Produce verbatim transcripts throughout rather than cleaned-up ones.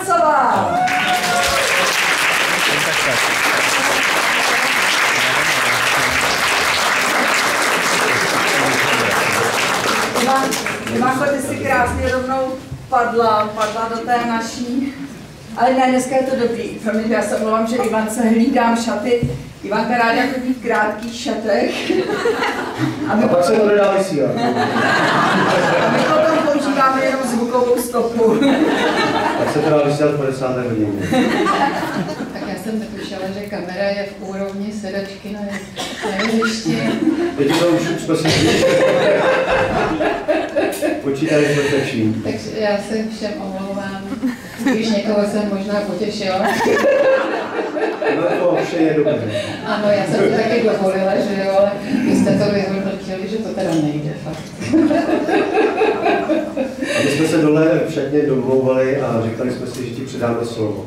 Švarcová. Ivanko, ty jsi krásně rovnou padla, padla do té naší. Ale ne, dneska je to dobrý. Promiň, já se omlouvám, že Ivance hlídám šaty. Ivanka ráda chodí v krátkých šatech. A, my a pak se to nedá vysílat. A my potom používáme jenom zvukovou stopu. Tak se to dá vysílat v padesáté hodině. Tak já jsem netušila, že kamera je v úrovni sedačky na, na jevišti. Teď to už jsme si počítali s dotačím. Takže já se všem omlouvám, když někoho jsem možná potěšila. No to vše je dobré. Ano, já jsem to taky dovolila, že jo, ale vy jste to vyhodnotili, že to teda nejde fakt. A my jsme se dole předně domlouvali a říkali jsme si, že ti předáme slovo.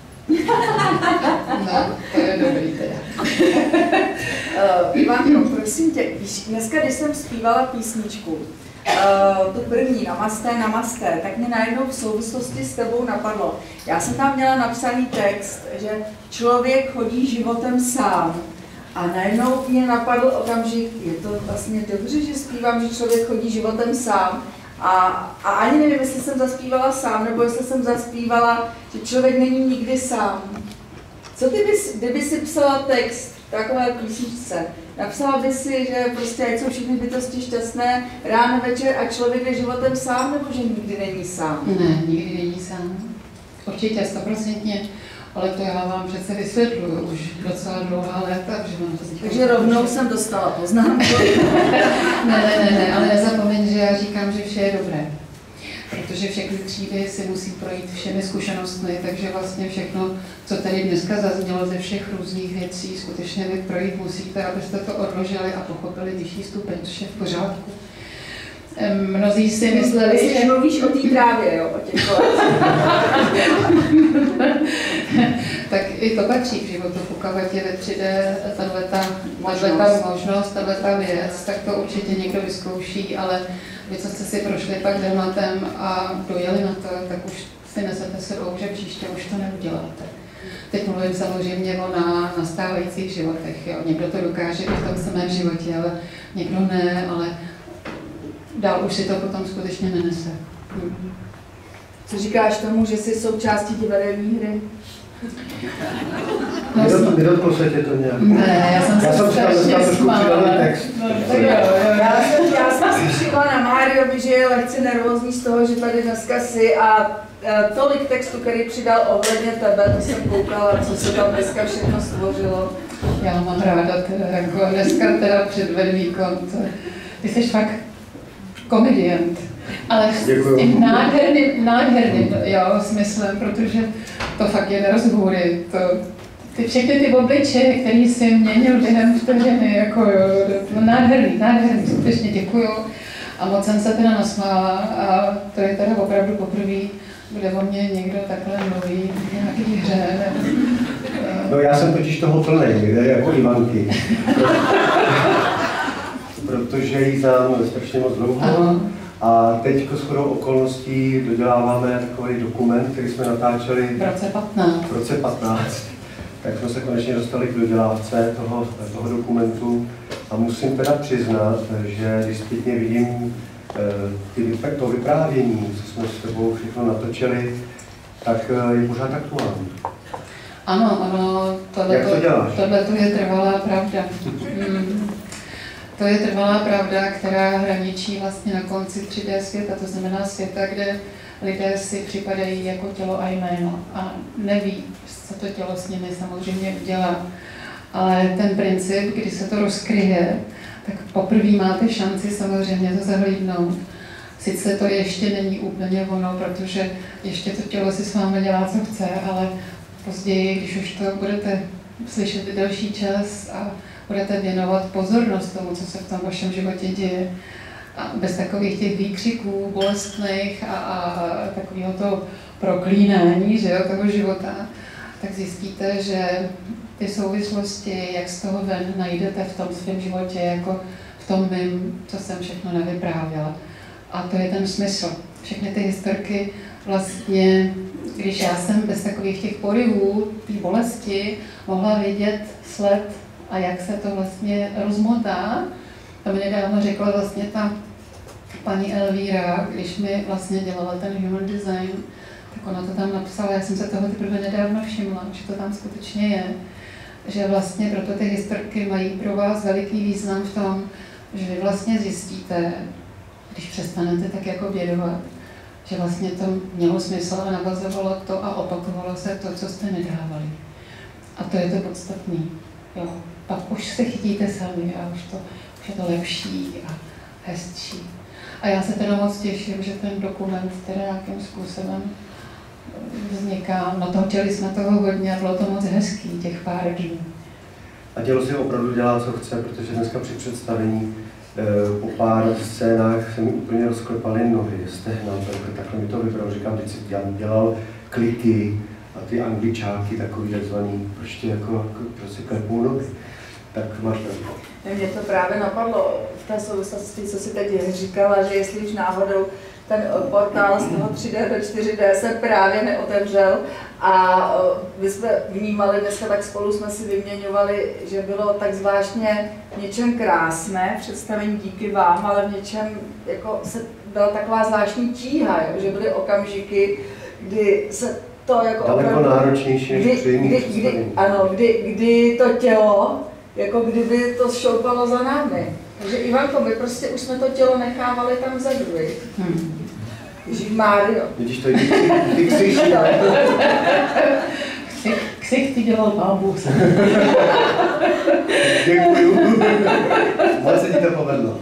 No, to je dobrý teda. Uh, Ivanko, prosím tě, víš, dneska, když jsem zpívala písničku, uh, tu první, Namaste, Namaste, tak mě najednou v souvislosti s tebou napadlo. Já jsem tam měla napsaný text, že člověk chodí životem sám. A najednou mě napadl okamžik, je to vlastně dobře, že zpívám, že člověk chodí životem sám. A, a ani nevím, jestli jsem zaspívala sám, nebo jestli jsem zaspívala, že člověk není nikdy sám. Co ty bys, kdyby si psala text takové písničce? Napsala by si, že prostě ať jsou všechny bytosti šťastné ráno, večer a člověk je životem sám, nebo že nikdy není sám? Ne, nikdy není sám. Určitě, stoprocentně. Ale to já vám přece vysvětluju už docela dlouhá léta, že mám to zdělá. Takže rovnou jsem dostala poznámku. ne, ne, ne, ne, ale nezapomeň, že já říkám, že vše je dobré. Protože všechny třídy si musí projít všemi zkušenostmi, takže vlastně všechno, co tady dneska zaznělo ze všech různých věcí, skutečně vy projít musíte, abyste to odložili a pochopili vyšší stupeň, což je v pořádku. Mnozí si mysleli, že... mluvíš o té trávě, jo, o těch tak i to patří k životu, pokud je ve tři dé tato možnost, tato věc, tak to určitě někdo vyzkouší, ale vy, co jste si prošli pak tématem a dojeli na to, tak už si nesete sebou, že příště už to neuděláte. Teď mluvím samozřejmě o na, nastávajících životech, jo. Někdo to dokáže i v tom samém životě, ale někdo ne, ale dál už si to potom skutečně nenese. Hmm. Co říkáš tomu, že jsi součástí divadelní hry? No, nedotklo se tě to nějak? Ne, já jsem já se strašně smála. No, já jsem, já jsem si všimla na Máriovi, že je lehce nervózní z toho, že tady dneska si a e, tolik textu, který přidal ohledně tebe, to jsem koukala, co se tam dneska všechno stvořilo. Já mám ráda teda, jako dneska teda předved výkon. Ty jsi fakt komediant. Ale s tím nádherným, nádherným jo, smyslem, protože to fakt je rozhůry. To, ty všechny ty obličeje, které jsi měnil během vteřiny, jako jo, nádherný, nádherný, skutečně děkuju. A moc jsem se teda nasmála a to je teda opravdu poprvé, kde o mě někdo takhle mluví v nějaký hře. No já jsem totiž toho plnej, jako Ivanky. Protože ji znám strašně moc dlouho. Aha. A teď shodou okolností doděláváme takový dokument, který jsme natáčeli v roce patnáct. V roce patnáct. Tak jsme se konečně dostali k dodělávce toho, toho dokumentu. A musím teda přiznat, že když zpětně vidím ty, to vyprávění, co jsme s tebou všechno natočili, tak je pořád aktuální. Ano, ano, tohleto, tohleto je trvalá pravda. Hmm. To je trvalá pravda, která hraničí vlastně na konci tři dé světa, to znamená světa, kde lidé si připadají jako tělo a jméno a neví, co to tělo s nimi samozřejmě udělá. Ale ten princip, kdy se to rozkryje, tak poprvé máte šanci samozřejmě to zahlídnout. Sice to ještě není úplně ono, protože ještě to tělo si s vámi dělá, co chce, ale později, když už to budete slyšet delší čas a budete věnovat pozornost tomu, co se v tom vašem životě děje. A bez takových těch výkřiků bolestných a, a takového to proklínání, že jo, toho života, tak zjistíte, že ty souvislosti, jak z toho ven najdete v tom svém životě, jako v tom mým, co jsem všechno nevyprávěla. A to je ten smysl. Všechny ty historky vlastně když já jsem bez takových těch porivů, té bolesti, mohla vidět sled a jak se to vlastně rozmotá. To mi nedávno řekla vlastně ta paní Elvíra, když mi vlastně dělala ten human design, tak ona to tam napsala, já jsem se toho teprve nedávno všimla, že to tam skutečně je, že vlastně proto ty historky mají pro vás veliký význam v tom, že vy vlastně zjistíte, když přestanete tak jako bědovat, že vlastně to mělo smysl a navazovalo to a opakovalo se to, co jste nedávali. A to je to podstatné. Jo. Pak už se chytíte sami a už, to, už je to lepší a hezčí. A já se teda moc těším, že ten dokument teda nějakým způsobem vzniká. No to chtěli jsme toho hodně a bylo to moc hezký, těch pár dní. A tělo si opravdu dělá, co chce, protože dneska při představení e, po pár scénách se mi úplně rozklepaly nohy, stehna, takhle, takhle mi to vybralo. Říkám, teď si dělal kliky a ty angličáky takový takzvaný, prostě jako, jako prostě klepou nohy. Tak máš to. Mě to právě napadlo v té souvislosti, co si teď říkala, že jestli už náhodou ten portál z toho tři dé do čtyři dé se právě neotevřel a my jsme vnímali, dneska tak spolu jsme si vyměňovali, že bylo tak zvláštně v něčem krásné představení díky vám, ale v něčem jako se byla taková zvláštní tíha, jo? Že byly okamžiky, kdy se to jako daleko opravdu, náročnější než kdy, při kdy, kdy, ano, kdy, kdy to tělo, jako kdyby to šoupalo za námi. Takže Ivanko, my prostě už jsme to tělo nechávali tam vzadu, hmm. Ježíšmário. Vidíš to, ty ksichty. Ksichty dělal Pán Bůh. Děkuju. Moc se ti to povedlo.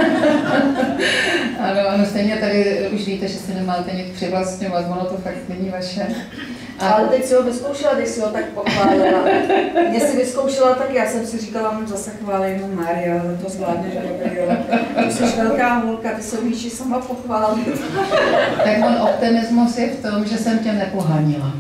Ano, ano, stejně tady už víte, že si nemáte nic přivlastňovat, ono to fakt není vaše. A... Ale teď si ho vyzkoušela, když si ho tak pochválila. Mě si vyzkoušela, tak já jsem si říkala, mám zase chválím, no Mária, to zvládneš dobrý, jo. Ty jsi velká holka, ty se umíš sama pochválit. Tak on optimismus je v tom, že jsem tě nepohanila.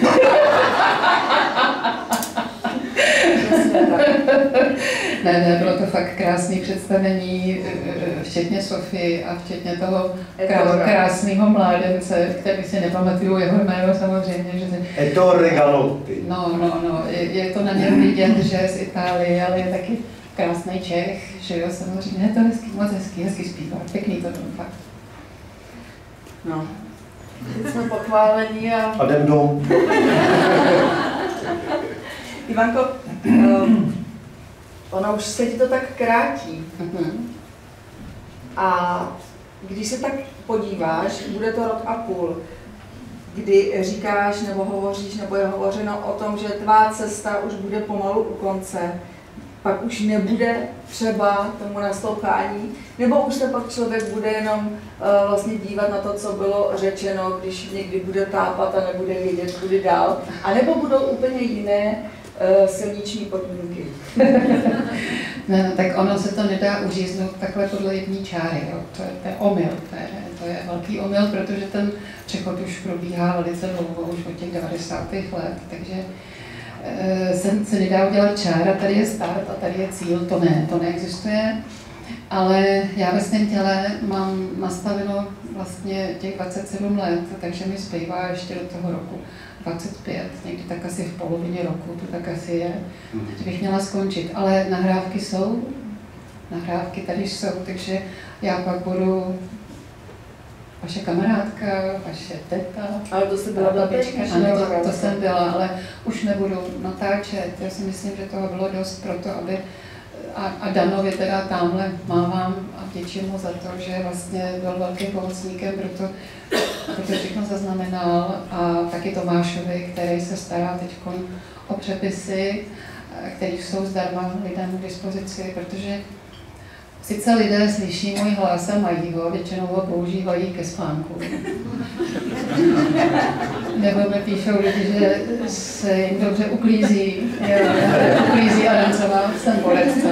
Ne, ne, bylo to fakt krásné představení, včetně Sofie a včetně toho krásného mládence, který si nepamatuju jeho jméno samozřejmě. Že se... Ettore Galotti. No, no, no, je, je to na něm vidět, že je z Itálie, ale je taky krásný Čech, že jo, samozřejmě, je to hezký, moc hezký, hezký zpívá, pěkný to byl fakt. No, teď jsme pochválení a... A jdem domů. Ivanko, um, ono už se ti to tak krátí. Mm-hmm. A když se tak podíváš, bude to rok a půl, kdy říkáš nebo hovoříš, nebo je hovořeno o tom, že tvá cesta už bude pomalu u konce, pak už nebude třeba tomu naslouchání, nebo už se pak člověk bude jenom uh, vlastně dívat na to, co bylo řečeno, když někdy bude tápat a nebude vědět, kudy dál, anebo budou úplně jiné uh, silniční podmínky. Ne, no, tak ono se to nedá uříznout takhle podle jedné čáry, jo. To, je, to je omyl, to je, to je velký omyl, protože ten přechod už probíhá velice dlouho, už od těch devadesátých let, takže e, se, se nedá udělat čára, tady je start a tady je cíl, to ne, to neexistuje, ale já ve svém těle mám nastaveno vlastně těch dvacet sedm let, takže mi zbývá ještě do toho roku dvacet pět, někdy tak asi v polovině roku, to tak asi je, že bych měla skončit, ale nahrávky jsou, nahrávky tady jsou, takže já pak budu vaše kamarádka, vaše teta, ale to jsi byla babička, ano, to, to jsem byla, ale už nebudu natáčet, já si myslím, že toho bylo dost pro to, aby a, a Danovi teda tamhle mávám a vděčím mu za to, že vlastně byl velkým pomocníkem, proto, proto všechno zaznamenal, a taky Tomášovi, který se stará teď o přepisy, které jsou zdarma lidem k dispozici, protože sice lidé slyší můj hlas a mají ho, většinou ho používají ke spánku. Nebo mi píšou lidi, že se jim dobře uklízí, uklízí Adamcová, jsem bolec, co?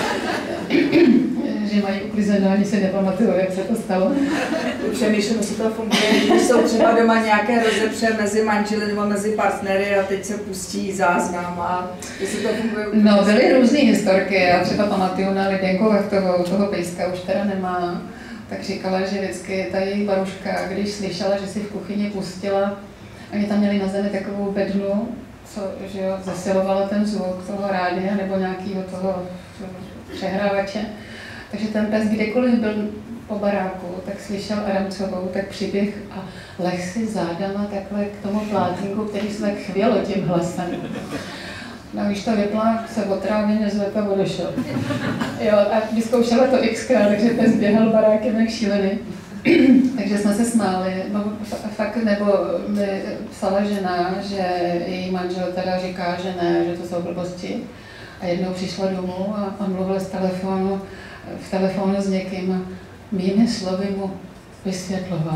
Že mají uklízeno, ani si nepamatuju, jak se to stalo. Přemýšlím, jestli to funguje, když jsou třeba doma nějaké rozepře mezi manželi nebo mezi partnery a teď se pustí záznam a jestli to funguje. No, byly různé historky, já třeba pamatuju na Liděnku Vachtovou, toho pejska už teda nemá, tak říkala, že vždycky ta její baruška, když slyšela, že si v kuchyni pustila Oni tam měli na zemi takovou bednu, co, že jo, zesilovala ten zvuk toho rádia nebo nějakého toho přehrávače. Takže ten pes kdekoliv byl po baráku, tak slyšel Adamcovou, tak přiběh a leh si zádama takhle k tomu plátínku, který se tak chvělo tím hlasem. No, když to vyplák, se otrávně nezlep a odešel. Jo, a vyzkoušela to xkrát, takže pes běhal barákem jak šílený. Takže jsme se smáli, no fakt, nebo mi psala žena, že její manžel teda říká, že ne, že to jsou blbosti. A jednou přišla domů a, a mluvila z telefonu, v telefonu s někým a mými slovy mu vysvětloval.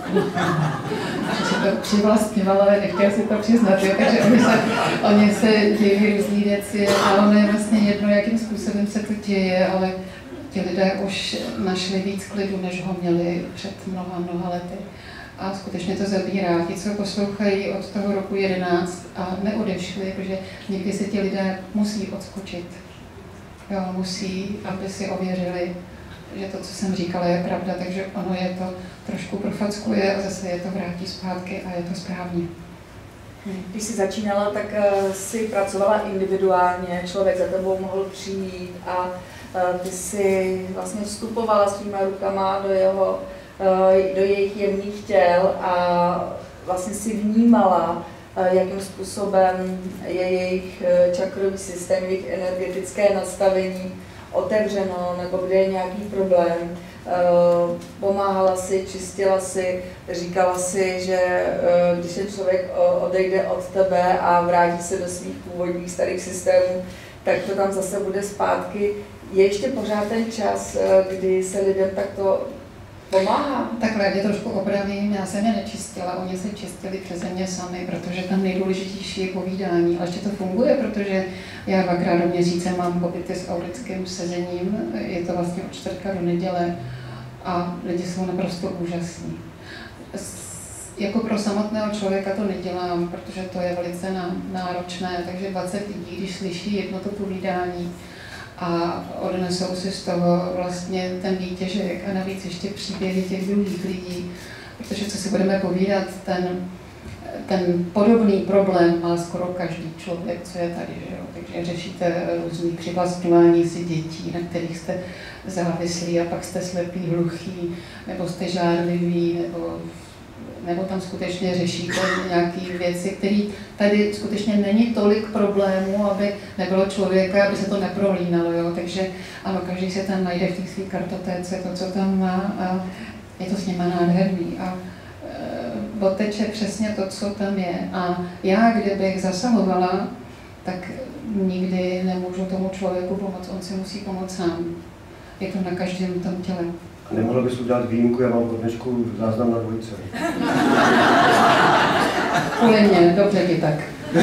Že si to přivlastňovala, ale nechtěl si to přiznat, jo? Takže oni se, oni se dějí různý věci a ono je vlastně jedno, jakým způsobem se to děje, ale ti lidé už našli víc klidu, než ho měli před mnoha, mnoha lety. A skutečně to zabírá. Ti, co poslouchají od toho roku jedenáct a neodešli, protože někdy se ti lidé musí odskočit. Jo, musí, aby si ověřili, že to, co jsem říkala, je pravda, takže ono je to trošku profackuje a zase je to vrátí zpátky a je to správně. Když jsi začínala, tak jsi pracovala individuálně, člověk za tebou mohl přijít a ty jsi vlastně vstupovala svýma rukama do, jeho, do jejich jemných těl a vlastně si vnímala, jakým způsobem je jejich čakrový systém, jejich energetické nastavení otevřeno, nebo kde je nějaký problém. Pomáhala si, čistila si, říkala si, že když ten člověk odejde od tebe a vrátí se do svých původních starých systémů, tak to tam zase bude zpátky. Je ještě pořád ten čas, kdy se lidem takto pomáhá? Takhle, já trošku opravím, já jsem je nečistila, oni se čistili přeze mě sami, protože tam nejdůležitější je povídání. A ještě to funguje, protože já dvakrát do měsíce mám pobyty s aurickým sezením, je to vlastně od čtvrtka do neděle a lidi jsou naprosto úžasní. Jako pro samotného člověka to nedělám, protože to je velice náročné, takže dvacet lidí, když slyší jedno to povídání, a odnesou si z toho vlastně ten výtěžek a navíc ještě příběhy těch druhých lidí, protože co si budeme povídat, ten, ten podobný problém má skoro každý člověk, co je tady, že jo? Takže řešíte různý přivlastňování si dětí, na kterých jste závislí a pak jste slepý, hluchý, nebo jste žárliví, nebo nebo tam skutečně řešíte nějaké věci, které tady skutečně není tolik problémů, aby nebylo člověka, aby se to neprolínalo, jo? Takže ano, každý se tam najde v té své kartotéce to, co tam má a je to s nima nádherný a e, odteče přesně to, co tam je. A já, kdybych zasahovala, tak nikdy nemůžu tomu člověku pomoct, on si musí pomoct sám. Je to na každém tom těle. Nemohla bys udělat výjimku, já mám po dnešku záznam na dvojice. Kvůli mě, dobře ti tak.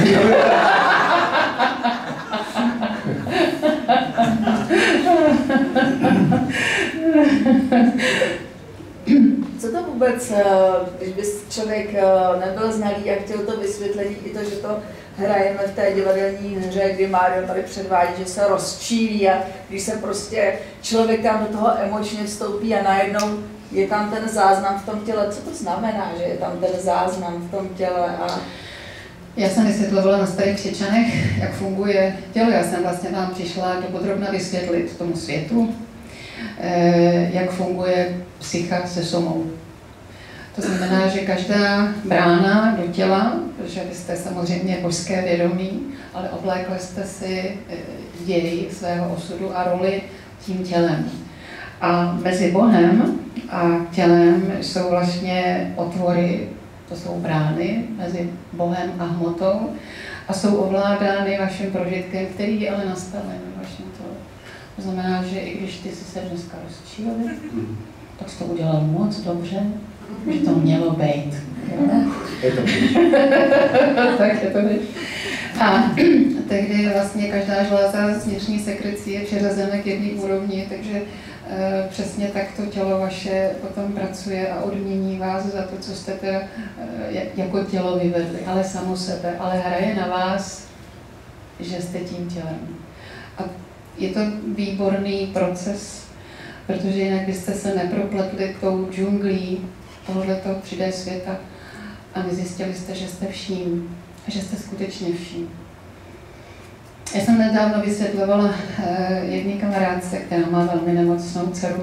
Co to vůbec, když bys člověk nebyl znalý a chtěl to vysvětlení, i to, že to hrajeme v té divadelní hře, kdy Mário tady předvádí, že se rozčílí a když se prostě člověk tam do toho emočně vstoupí a najednou je tam ten záznam v tom těle. Co to znamená, že je tam ten záznam v tom těle? A... Já jsem vysvětlovala na Starých Křečanech, jak funguje tělo. Já jsem vlastně tam přišla dopodrobna vysvětlit tomu světu, jak funguje psycha se somou. To znamená, že každá brána do těla, protože vy jste samozřejmě božské vědomí, ale oblékli jste si děj svého osudu a roli tím tělem. A mezi Bohem a tělem jsou vlastně otvory, to jsou brány mezi Bohem a hmotou a jsou ovládány vaším prožitkem, který je ale nastaven vaším tělem. To znamená, že i když ty jsi se dneska rozčílil, tak jsi to udělal moc dobře, že to mělo být. Je to Tak je to být. A tehdy vlastně každá žláza z vnitřní sekrecí je přiřazena k jedné úrovni, takže e, přesně tak to tělo vaše potom pracuje a odmění vás za to, co jste teda, e, jako tělo vyvedli, ale samo sebe, ale hraje na vás, že jste tím tělem. A je to výborný proces, protože jinak byste se nepropletli tou džunglí tohoto tři dé světa a nezjistili jste, že jste vším, že jste skutečně vším. Já jsem nedávno vysvětlovala jedné kamarádce, která má velmi nemocnou dceru,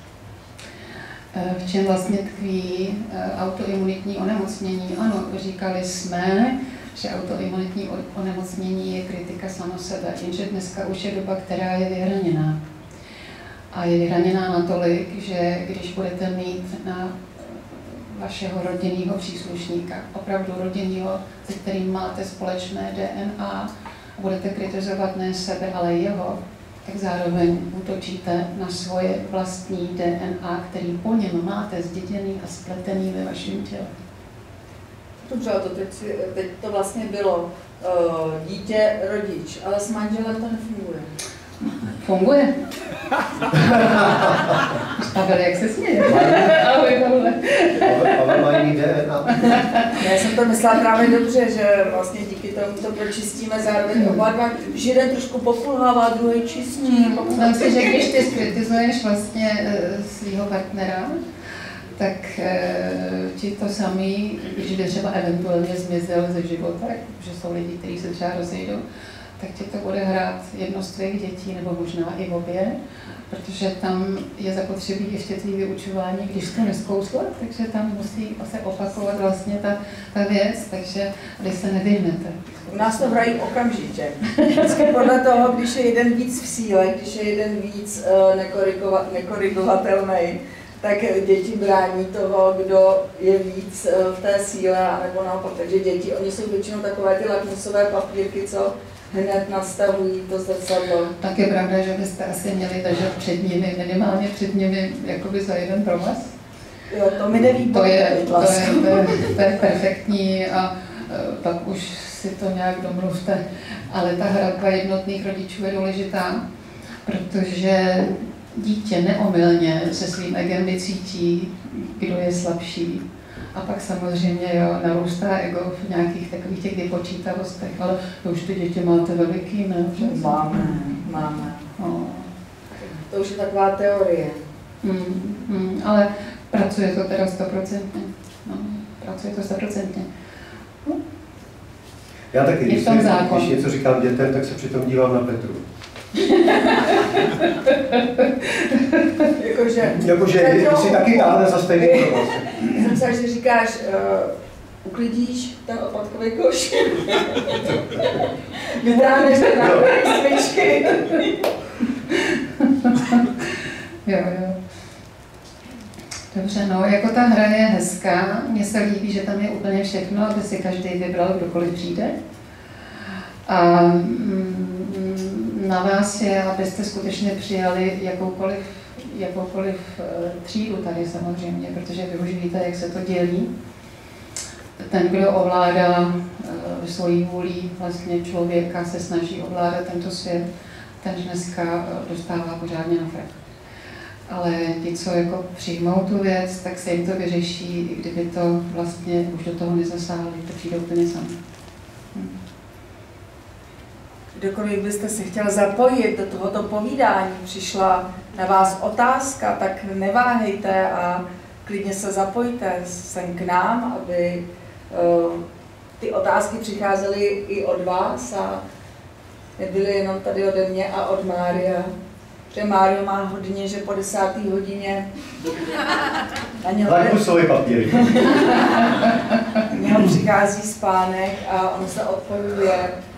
v čem vlastně tkví autoimunitní onemocnění. Ano, říkali jsme, že autoimunitní onemocnění je kritika samo sebe, jenže dneska už je doba, která je vyhraněná. A je vyhraněná natolik, že když budete mít na vašeho rodinného příslušníka, opravdu rodinného, se kterým máte společné D N A, a budete kritizovat ne sebe, ale jeho, tak zároveň útočíte na svoje vlastní D N A, který po něm máte zděděný a spletený ve vašem těle. Dobře, to teď, teď to vlastně bylo uh, dítě, rodič, ale s manželem to nefunguje. Funguje. Pavel, jak se směje? Ahoj, Pavle. Pavel má jiný D N A. Já jsem to myslela právě dobře, že vlastně díky tomu to pročistíme zároveň oba dva, že jeden trošku pokulhává, druhý čistí. Myslím si, že když ty skritizuješ vlastně svého partnera, tak ti to samý, když by třeba eventuálně zmizel ze života, že jsou lidi, kteří se třeba rozejdou, tak ti to bude hrát jedno z tvých dětí, nebo možná i obě, protože tam je zapotřebí ještě tvý vyučování, když to nezkousla, takže tam musí se opakovat vlastně ta, ta věc, takže vy se nevyhnete. U nás to hrají okamžitě. Vždycky podle toho, když je jeden víc v síle, když je jeden víc uh, nekorigovatelný, tak děti brání toho, kdo je víc v té síle, nebo naopak. Takže děti, oni jsou většinou takové ty lakmusové papírky, co hned nastavují to zrcadlo. Tak je pravda, že byste asi měli držet před nimi, minimálně před nimi, jakoby za jeden provaz. Jo, to mi neví. To je, to, je, to, je, to je perfektní a pak už si to nějak domluvte. Ale ta hradba jednotných rodičů je důležitá, protože dítě neomylně se svým egem vycítí, kdo je slabší. A pak samozřejmě jo, narůstá ego v nějakých takových těch vypočítavostech, ale už ty děti máte veliký, ne? Máme, máme. No. To už je taková teorie. Mm, mm, ale pracuje to teda stoprocentně. No, pracuje to stoprocentně. No. Já taky, když, když něco říkám dětem, tak se přitom dívám na Petru. Jakože, Jakože si taky táhne za stejný provaz. Jsem myslela, že říkáš, uh, uklidíš ten odpadkový koš, vytáhneš ten národní svíčky. Jo, jo. Dobře, no, jako ta hra je hezká, mně se líbí, že tam je úplně všechno, aby si každý vybral, kdokoliv přijde. A mm, na vás je, abyste skutečně přijali jakoukoliv, jakoukoliv třídu tady samozřejmě, protože vy už víte, jak se to dělí. Ten, kdo ovládá e, svojí vůlí vlastně člověka, se snaží ovládat tento svět, ten dneska dostává pořádně na frak. Ale ti, co jako přijmou tu věc, tak se jim to vyřeší, i kdyby to vlastně už do toho nezasáhli, to přijde úplně sami. Hm. Kdokoliv byste se chtěl zapojit do tohoto povídání, přišla na vás otázka, tak neváhejte a klidně se zapojte sem k nám, aby uh, ty otázky přicházely i od vás a nebyly jenom tady ode mě a od Mária. Protože Mário má hodně, že po desáté hodině na něho, papíry. na něho přichází spánek a on se odpojuje.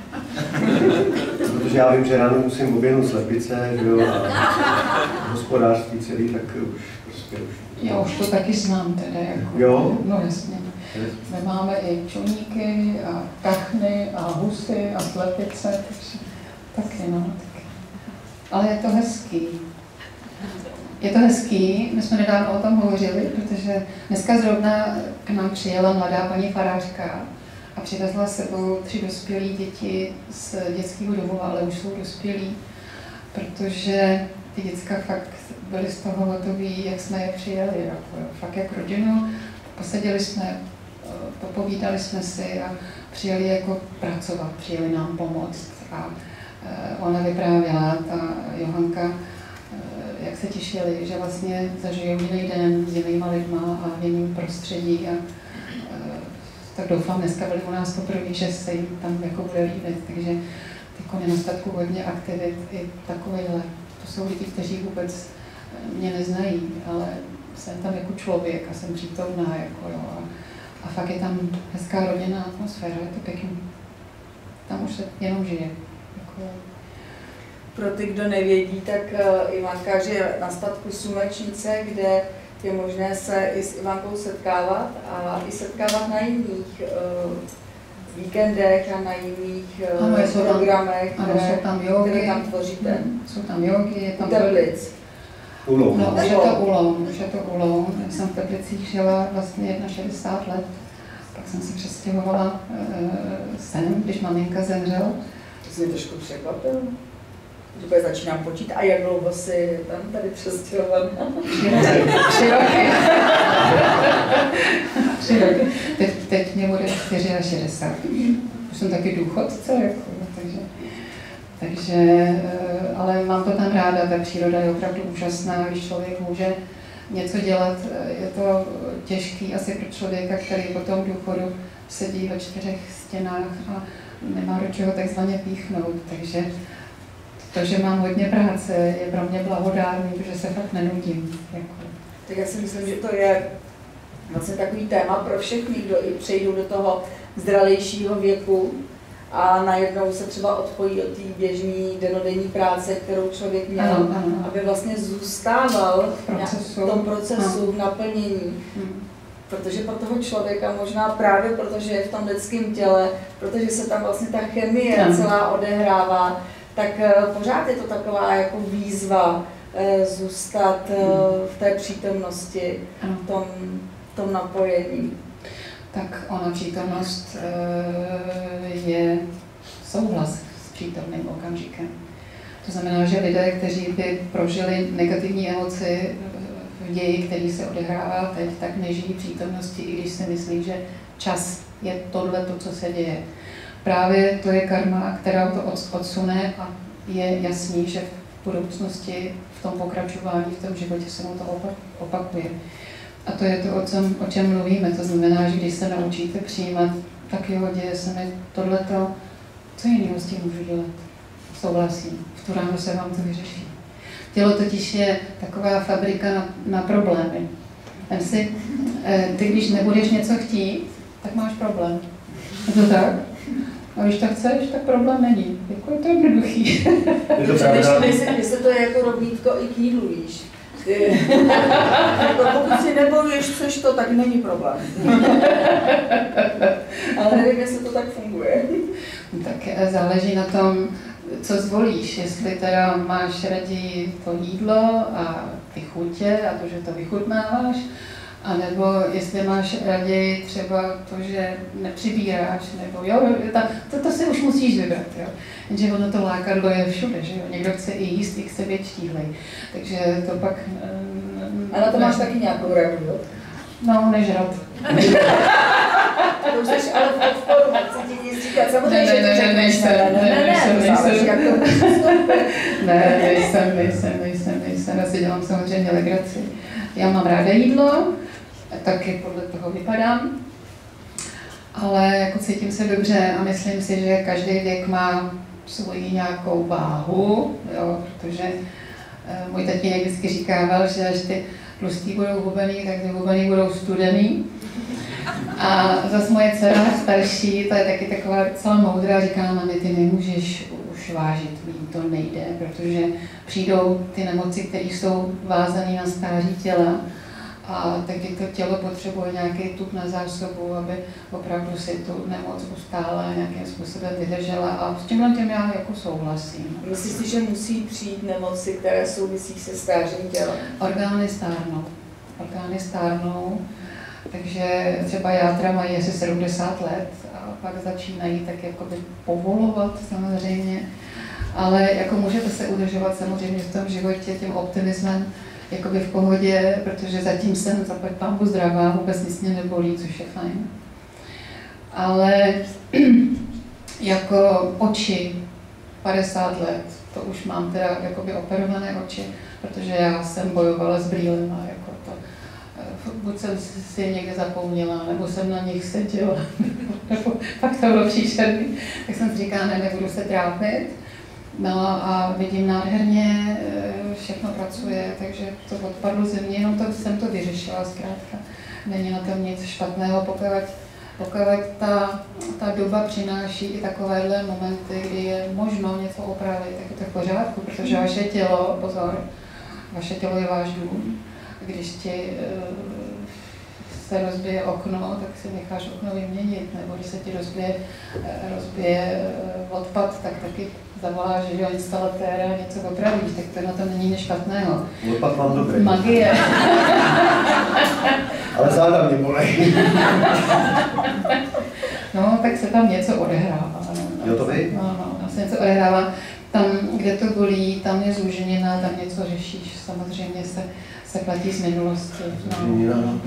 Protože já vím, že ráno musím oběhnout slepice, jo, a hospodářství celý, tak už prostě už. Já už to taky znám teda, jako. Jo? No jasně. My máme i čuníky a kachny a husy a slepice, takže taky no. Taky. Ale je to hezký. Je to hezký, my jsme nedávno o tom hovořili, protože dneska zrovna k nám přijela mladá paní farářka a přivezla s sebou tři dospělé děti z dětského domova, ale už jsou dospělí, protože ty děcka fakt byly z toho hotový, jak jsme je přijeli, jako, fakt jak rodinu. Posadili jsme, popovídali jsme si a přijeli jako pracovat, přijeli nám pomoct. A ona vyprávěla, ta Johanka, jak se těšili, že vlastně zažijou jiný den s jinýma lidma a v jiným prostředí a tak doufám, dneska byli u nás poprvé, že se jim tam jako bude líbit, takže jako nedostatku hodně aktivit i takovýhle. To jsou lidi, kteří vůbec mě neznají, ale jsem tam jako člověk a jsem přítomná, jako jo, a, a fakt je tam hezká rodinná atmosféra, je to pěkný. Tam už se jenom žije. Jako... Pro ty, kdo nevědí, tak uh, Ivanka žije na statku Sumečnice, kde je možné se i s Ivankou setkávat a i setkávat na jiných uh, víkendech a na jiných uh, ano, programech, tam, které, ano, jsou tam jogy, které tam tvoříte. Hmm, jsou tam jogy, je tam Teplic. Uloun. No, už je to Uloun, už je to Uloun. Já jsem v Teplicích žila vlastně šedesát jedna let, pak jsem se přestěhovala uh, sem, když maminka zemřela. To se mě trošku překvapilo. Že bude začínám počít. A jak dlouho si tam tady přestěhovala? Tři roky. Tři roky. Teď, teď mě bude šedesát čtyři. Už jsem taky důchodce, jako, takže, takže, ale mám to tam ráda, ta příroda je opravdu úžasná, když člověk může něco dělat. Je to těžký asi pro člověka, který po tom důchodu sedí ve čtyřech stěnách a nemá do čeho takzvaně píchnout, takže to, že mám hodně práce, je pro mě blahodárný, protože se fakt nenudím. Jako. Tak já si myslím, že to je vlastně takový téma pro všechny, kdo i přejdou do toho zralejšího věku a najednou se třeba odpojí od té běžné dennodenní práce, kterou člověk měl, ano, ano. aby vlastně zůstával v, procesu. v tom procesu, v naplnění. Hmm. Protože pro toho člověka možná právě protože je v tom lidském těle, protože se tam vlastně ta chemie ano. celá odehrává, tak pořád je to taková jako výzva zůstat v té přítomnosti, v tom, v tom napojení. Tak ona přítomnost je souhlas s přítomným okamžikem. To znamená, že lidé, kteří by prožili negativní emoci v ději, který se odehrává teď, tak nežijí přítomnosti, i když si myslí, že čas je tohle, to, co se děje. Právě to je karma, která to odsune a je jasný, že v budoucnosti, v tom pokračování, v tom životě se mu to opakuje. A to je to, o, čem, o čem mluvíme. To znamená, že když se naučíte přijímat, tak jo, děje se mi tohleto, co jiného s tím můžu dělat? Souhlasím, v tu ráno se vám to vyřeší. Tělo totiž je taková fabrika na, na problémy. Vem si, ty když nebudeš něco chtít, tak máš problém. Je to tak? A když to chceš, tak problém není. Jako je to jednoduchý. Je to pravda. Jestli to je jako rovnítko i k jídlu, víš. Pokud si nebojuješ, chceš to, tak není problém. Ale nevím, jestli to tak funguje. Tak záleží na tom, co zvolíš. Jestli teda máš raději to jídlo a ty chutě a to, že to vychutnáváš, a nebo jestli máš raději třeba to, že nepřibíráš, nebo jo, ta, to, to si už musíš vybrat, jo. Jenže ono to lákadlo je všude, že jo. Někdo chce i jíst, i chce být štíhlej. Takže to pak... A na to máš taky nějakou radu, jo? No, nežrat. To už jsi ale v odporu, nechci ti nic říkat. Samozřejmě, že to řekneš, ne, ne, ne, nejsem, nejsem. Ne, nejsem, nejsem, nejsem, nejsem. Já si dělám samozřejmě legraci. Já mám ráda jídlo, taky podle toho vypadám, ale jako cítím se dobře a myslím si, že každý věk má svoji nějakou váhu, jo, protože uh, můj tatínek vždycky říkával, že až ty tlustí budou hubený, tak ty hubený budou studený. A zase moje dcera starší, ta je taky taková docela moudrá, říká, mami, ty nemůžeš už vážit, to nejde, protože přijdou ty nemoci, které jsou vázané na stáří těla a taky to tělo potřebuje nějaký tuk na zásobu, aby opravdu si tu nemoc ustála a nějakým způsobem vydržela a s tímhle těm já jako souhlasím. Myslíš si, že musí přijít nemoci, které souvisí se stářím těla? Orgány stárnou. Orgány stárnou, takže třeba játra mají asi sedmdesát let a pak začínají tak jakoby povolovat samozřejmě. Ale jako můžete se udržovat samozřejmě v tom životě tím optimismem, jakoby v pohodě, protože zatím jsem zaplať pánbu zdravá, vůbec nic mě nebolí, což je fajn. Ale jako oči, padesát let, to už mám teda jakoby operované oči, protože já jsem bojovala s brýlema, jako to buď jsem si je někde zapomněla, nebo jsem na nich seděla, nebo pak to bylo příšerný, tak jsem si říkala, ne, nebudu se trápit. No a vidím nádherně, všechno pracuje, takže to odpadlo ze mě, jenom to, jsem to vyřešila zkrátka. Není na tom nic špatného, pokud, pokud ta, ta doba přináší i takovéhle momenty, kdy je možno něco opravit, tak je to v pořádku, protože vaše tělo, pozor, vaše tělo je váš dům. Když ti se rozbije okno, tak si necháš okno vyměnit, nebo když se ti rozbije, rozbije odpad, tak taky zavoláš, že jo, instalatéra a něco opravíš, tak to na tom není nic špatného. Odpad mám dobrý. Magie. Ale záda mě bolej. No, tak se tam něco odehrává. Jo, to ví? No, no, tam se něco odehrává. Tam, kde to bolí, tam je zúženina, tam něco řešíš. Samozřejmě se, se platí z minulosti. No.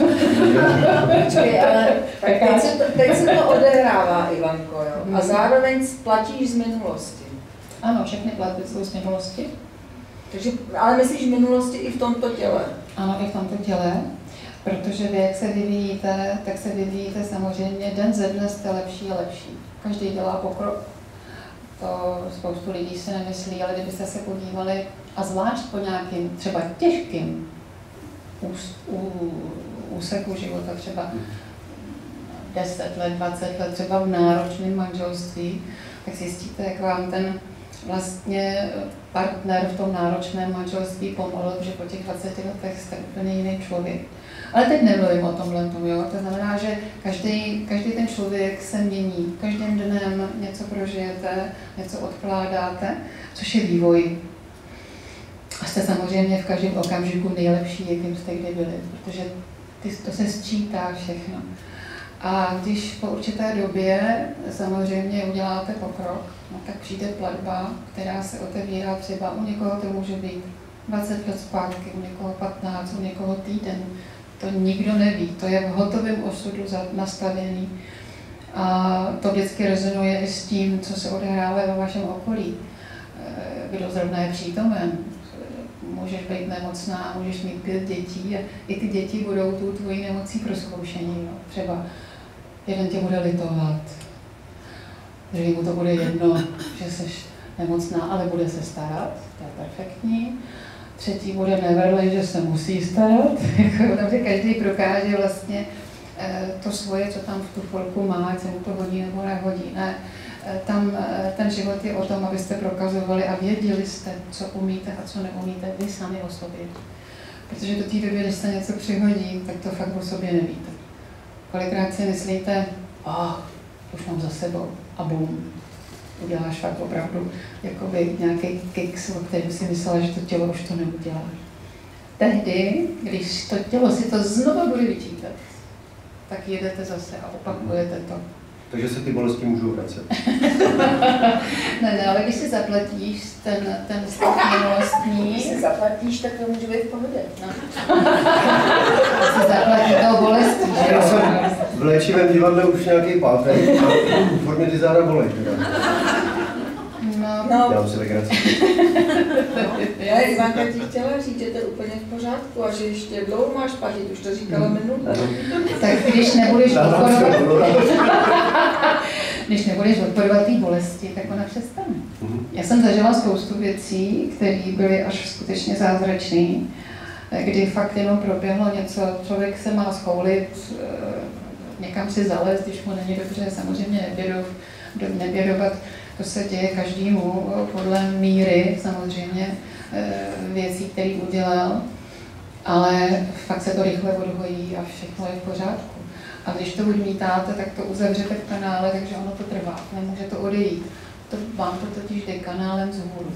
Počkej, ale teď se, to, teď se to odehrává, Ivanko, jo? A zároveň platíš z minulosti. Ano, všechny platby jsou z minulosti. Takže, ale myslíš v minulosti i v tomto těle? Ano, i v tomto těle. Protože vy, jak se vyvíjíte, tak se vyvíjíte samozřejmě den ze dne jste lepší a lepší. Každý dělá pokrok. To spoustu lidí si nemyslí, ale kdybyste se podívali, a zvlášť po nějakým třeba těžkým ús, ú, úseku života, třeba deset let, dvacet let, třeba v náročném manželství, tak zjistíte, jak vám ten vlastně partner v tom náročném manželství pomohl, že po těch dvaceti letech jste úplně jiný člověk. Ale teď nemluvím o tomhle, jo? To znamená, že každý, každý ten člověk se mění. Každým dnem něco prožijete, něco odkládáte, což je vývoj. A jste samozřejmě v každém okamžiku nejlepší, jakým jste kdy byli, protože ty, to se sčítá všechno. A když po určité době samozřejmě uděláte pokrok, no, tak přijde platba, která se otevírá třeba u někoho to může být dvacet let zpátky, u někoho patnáct, u někoho týden. To nikdo neví, to je v hotovém osudu nastavený. A to vždycky rezonuje i s tím, co se odehrává ve vašem okolí. Kdo zrovna je přítomen. Můžeš být nemocná, můžeš mít pět dětí a i ty děti budou tu tvojí nemocí prozkoušení. No. Třeba jeden tě bude litovat, druhý mu to bude jedno, že jsi nemocná, ale bude se starat, to je perfektní. Třetí bude neverlej, že se musí starat, protože každý prokáže vlastně to svoje, co tam v tu chvilku má, ať se mu to hodí nebo nehodí. Ne. Tam ten život je o tom, abyste prokazovali a věděli jste, co umíte a co neumíte vy sami o sobě. Protože do té doby, když se něco přihodí, tak to fakt o sobě nevíte. Kolikrát si myslíte, oh, už mám za sebou a bum. Uděláš fakt opravdu jakoby nějaký kiks, o kterém si myslela, že to tělo už to neudělá. Tehdy, když to tělo si to znovu bude vyčítat, tak jedete zase a opakujete to. Takže se ty bolesti můžou vracet. ne, ne, ale když si zaplatíš ten, ten stav minulostní... Když si zaplatíš, tak to může být v pohodě. No. Když si zaplatí toho bolestí, že já jsem v léčivém divadle už nějaký pátek a furt mě ty záda bolej teda. No. No. Dělám si legraci. Já, Ivanka ti chtěla říct, že to je úplně v pořádku a že ještě dlouho máš platit, už to říkala minule. Tak když nebudeš odporovat, když nebudeš odporovat té bolesti, tak ona přestane. Já jsem zažila spoustu věcí, které byly až skutečně zázračné, kdy fakt jenom proběhlo něco, člověk se má schoulit, někam si zalézt, když mu není dobře, samozřejmě nebědovat. To se děje každému podle míry, samozřejmě, věcí, které udělal, ale fakt se to rychle odhojí a všechno je v pořádku. A když to odmítáte, tak to uzavřete v kanále, takže ono to trvá, nemůže to odejít. To, vám to totiž jde kanálem vzhůru.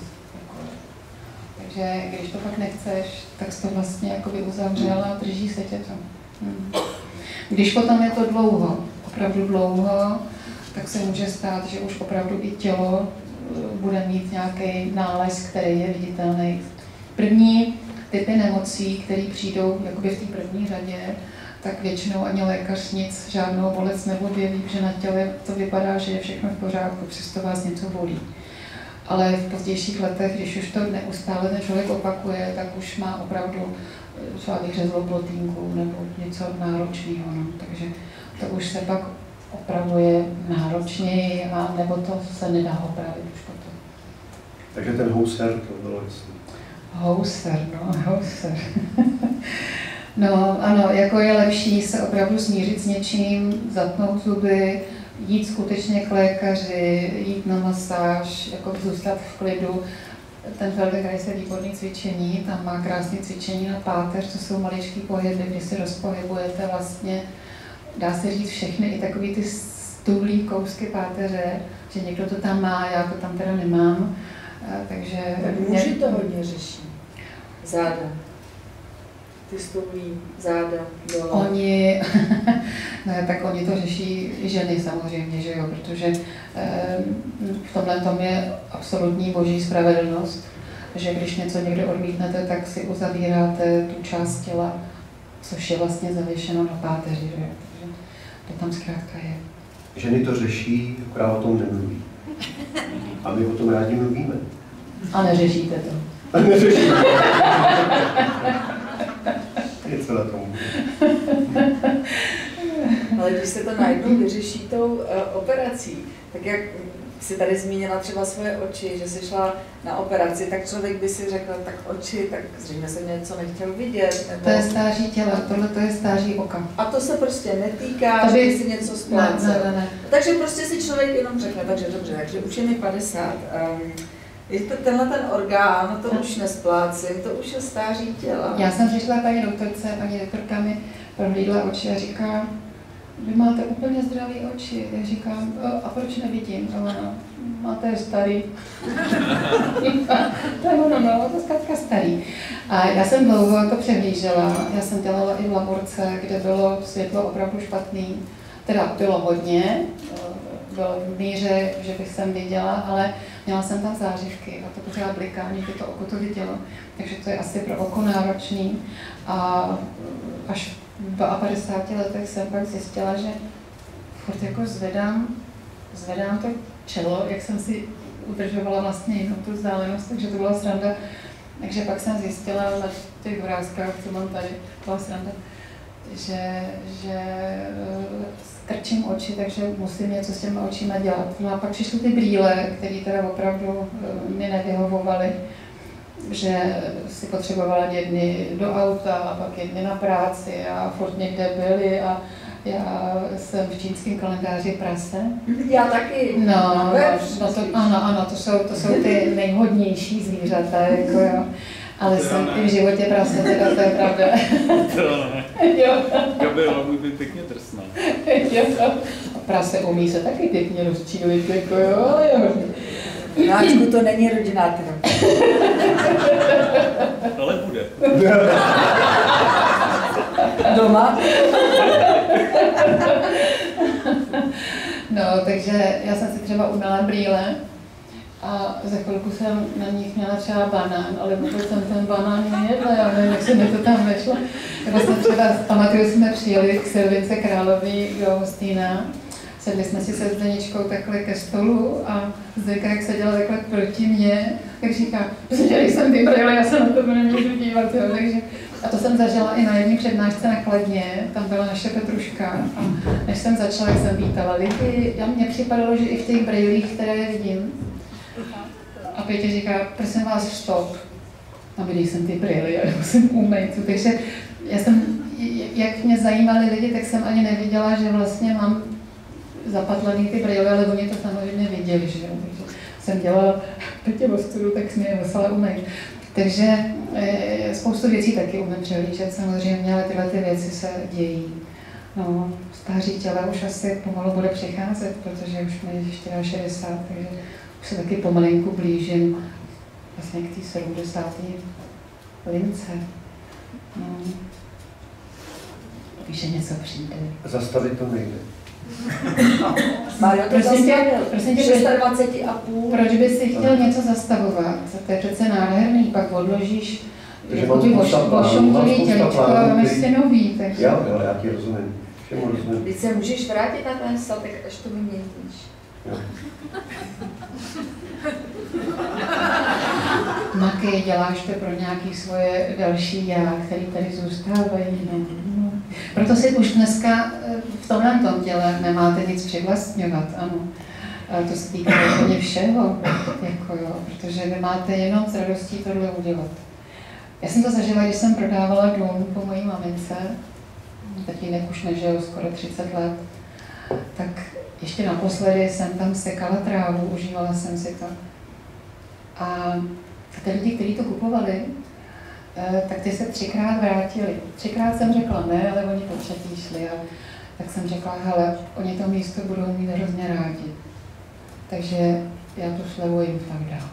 Takže když to fakt nechceš, tak jsi to vlastně jakoby uzavřela a drží se tě to. Hmm. Když potom je to dlouho, opravdu dlouho, tak se může stát, že už opravdu i tělo bude mít nějaký nález, který je viditelný. První typy nemocí, které přijdou jakoby v té první řadě, tak většinou ani lékař nic, žádnou bolest neobjeví, že na těle to vypadá, že je všechno v pořádku, přesto vás něco bolí. Ale v pozdějších letech, když už to neustále ten člověk opakuje, tak už má opravdu třeba vyhřezlou plotínku nebo něco náročného, no. Takže to už se pak opravuje náročněji, a nebo to se nedá opravit už potom. Takže ten houser, to bylo jasný. Houser, no, houser. No ano, jako je lepší se opravdu smířit s něčím, zatnout zuby, jít skutečně k lékaři, jít na masáž, jako zůstat v klidu. Ten Feldenkrais je výborný cvičení, tam má krásné cvičení na páteř, to jsou maličký pohyby, kdy si rozpohybujete vlastně, dá se říct všechny, i takový ty stuhlý kousky páteře, že někdo to tam má, já to tam teda nemám. Takže muži to hodně řeší. Záda. Ty stuhlí, záda, dole. Oni, ne, tak oni to řeší ženy samozřejmě, že jo, protože eh, v tomhle tom je absolutní boží spravedlnost, že když něco někde odmítnete, tak si uzavíráte tu část těla, což je vlastně zavěšeno na páteři, že jo, takže to tam zkrátka je. Ženy to řeší, akorát o tom nemluví. A my o tom rádi mluvíme. A neřešíte to. A neřešíme. Něco na tom. Ale když se to najednou vyřeší tou uh, operací, tak jak si tady zmínila třeba svoje oči, že jsi šla na operaci, tak člověk by si řekl, tak oči, tak zřejmě jsem něco nechtěl vidět. Nebo... To je stáří těla, tohle to je stáří oka. A to se prostě netýká, to by... že si něco splácel. Ne, ne, ne. Takže prostě si člověk jenom řekne, takže dobře, takže už je mi padesát. Um, je to tenhle ten orgán, to už nesplácím, to už je stáří těla. Já jsem přišla paní doktorce, paní doktorka mi prohlídla oči a říká, vy máte úplně zdravé oči. Já říkám, a proč nevidím? A ona, máte starý. To je ono, no, to zkrátka starý. A já jsem dlouho to přehlížela, já jsem dělala i v laborce, kde bylo světlo opravdu špatný. Teda bylo hodně, bylo v míře, že bych jsem viděla, ale měla jsem tam zářivky a to pořád blikání, by to oko to vidělo. Takže to je asi pro oko náročný. A až v padesáti dvou letech jsem pak zjistila, že furt jako zvedám, zvedám to čelo, jak jsem si udržovala vlastně jinou tu vzdálenost, takže to byla sranda. Takže pak jsem zjistila na těch vrázkách, co mám tady, byla sranda, že, že krčím oči, takže musím něco s těma očima dělat. No a pak přišly ty brýle, které teda opravdu mi nevyhovovaly, že si potřebovala jedny do auta a pak jedny na práci a furt někde byly a já jsem v čínském kalendáři prase. Já taky. No, no to, ano, ano, to jsou, to jsou ty nejhodnější zvířata, jako jo. Ale jsem i v životě prase, teda to je pravda. To ne. Jo. Gabriela můj být pěkně drsná. Jo. A prase umí se taky pěkně rozčílit, jako jo, ale jo. Náčku, to není rodinná terapie. Ale bude. Doma? No, takže já jsem si třeba uměla brýle a za chvilku jsem na nich měla třeba banán, ale vůbec jsem ten banán nejedla, já nevím, jak se mi to tam vešlo. Nebo jsme třeba, pamatuju, jsme přijeli k Silvince Králový do Hostýna, sedli jsme si se Zdeničkou takhle ke stolu a Zdenka, jak seděla takhle proti mně, tak říká, dělej jsem ty brýle, já se na to nemůžu dívat, jo, takže a to jsem zažila i na jedné přednášce na Kladně, tam byla naše Petruška a než jsem začala, jak jsem vítala lidi, já mně připadalo, že i v těch brýlích, které vidím. A Pětě říká, prosím vás, stop. A viděl jsem ty brýle, já musím umýt. Takže já jsem, jak mě zajímali lidi, tak jsem ani neviděla, že vlastně mám zapatlený ty brýle, ale oni to samozřejmě viděli, že jo. Takže jsem dělala Pětě o studu, tak jsem je musela umýt. Takže e, spoustu věcí taky umím přehlížet samozřejmě, ale tyhle ty věci se dějí. No, stáří těla už asi pomalu bude přicházet, protože už mi je šedesát čtyři, takže už se taky pomalinku blížím vlastně k té sedmdesáté lince. No. Víš, že něco přijde. Zastavit to nejde. Mario to Prosím tě, zastavil. prosím tě, šestadvacet a půl. Proč by si chtěl něco zastavovat? To je přece nádherný, pak odložíš ošumtlivý těličko a máš si nový. Takže... Jo, jo, já ti rozumím. Všemu rozumím. Když se můžeš vrátit na ten statek, až to vyměníš. maky, děláš to pro nějaké svoje další já, které tady zůstávají. No. No. Proto si už dneska v tomhle tom těle nemáte nic přivlastňovat, ano. Ale to se týká úplně všeho, jako jo, protože vy máte jenom s radostí tohle udělat. Já jsem to zažila, když jsem prodávala dům po mojí mamince, tatínek už nežil skoro třicet let, tak ještě naposledy jsem tam sekala trávu, užívala jsem si to. A ty lidi, kteří to kupovali, tak ty se třikrát vrátili. Třikrát jsem řekla ne, ale oni po třetí šli a tak jsem řekla, hele, oni to místo budou mít hrozně rádi. Takže já tu slevu jim fakt dám.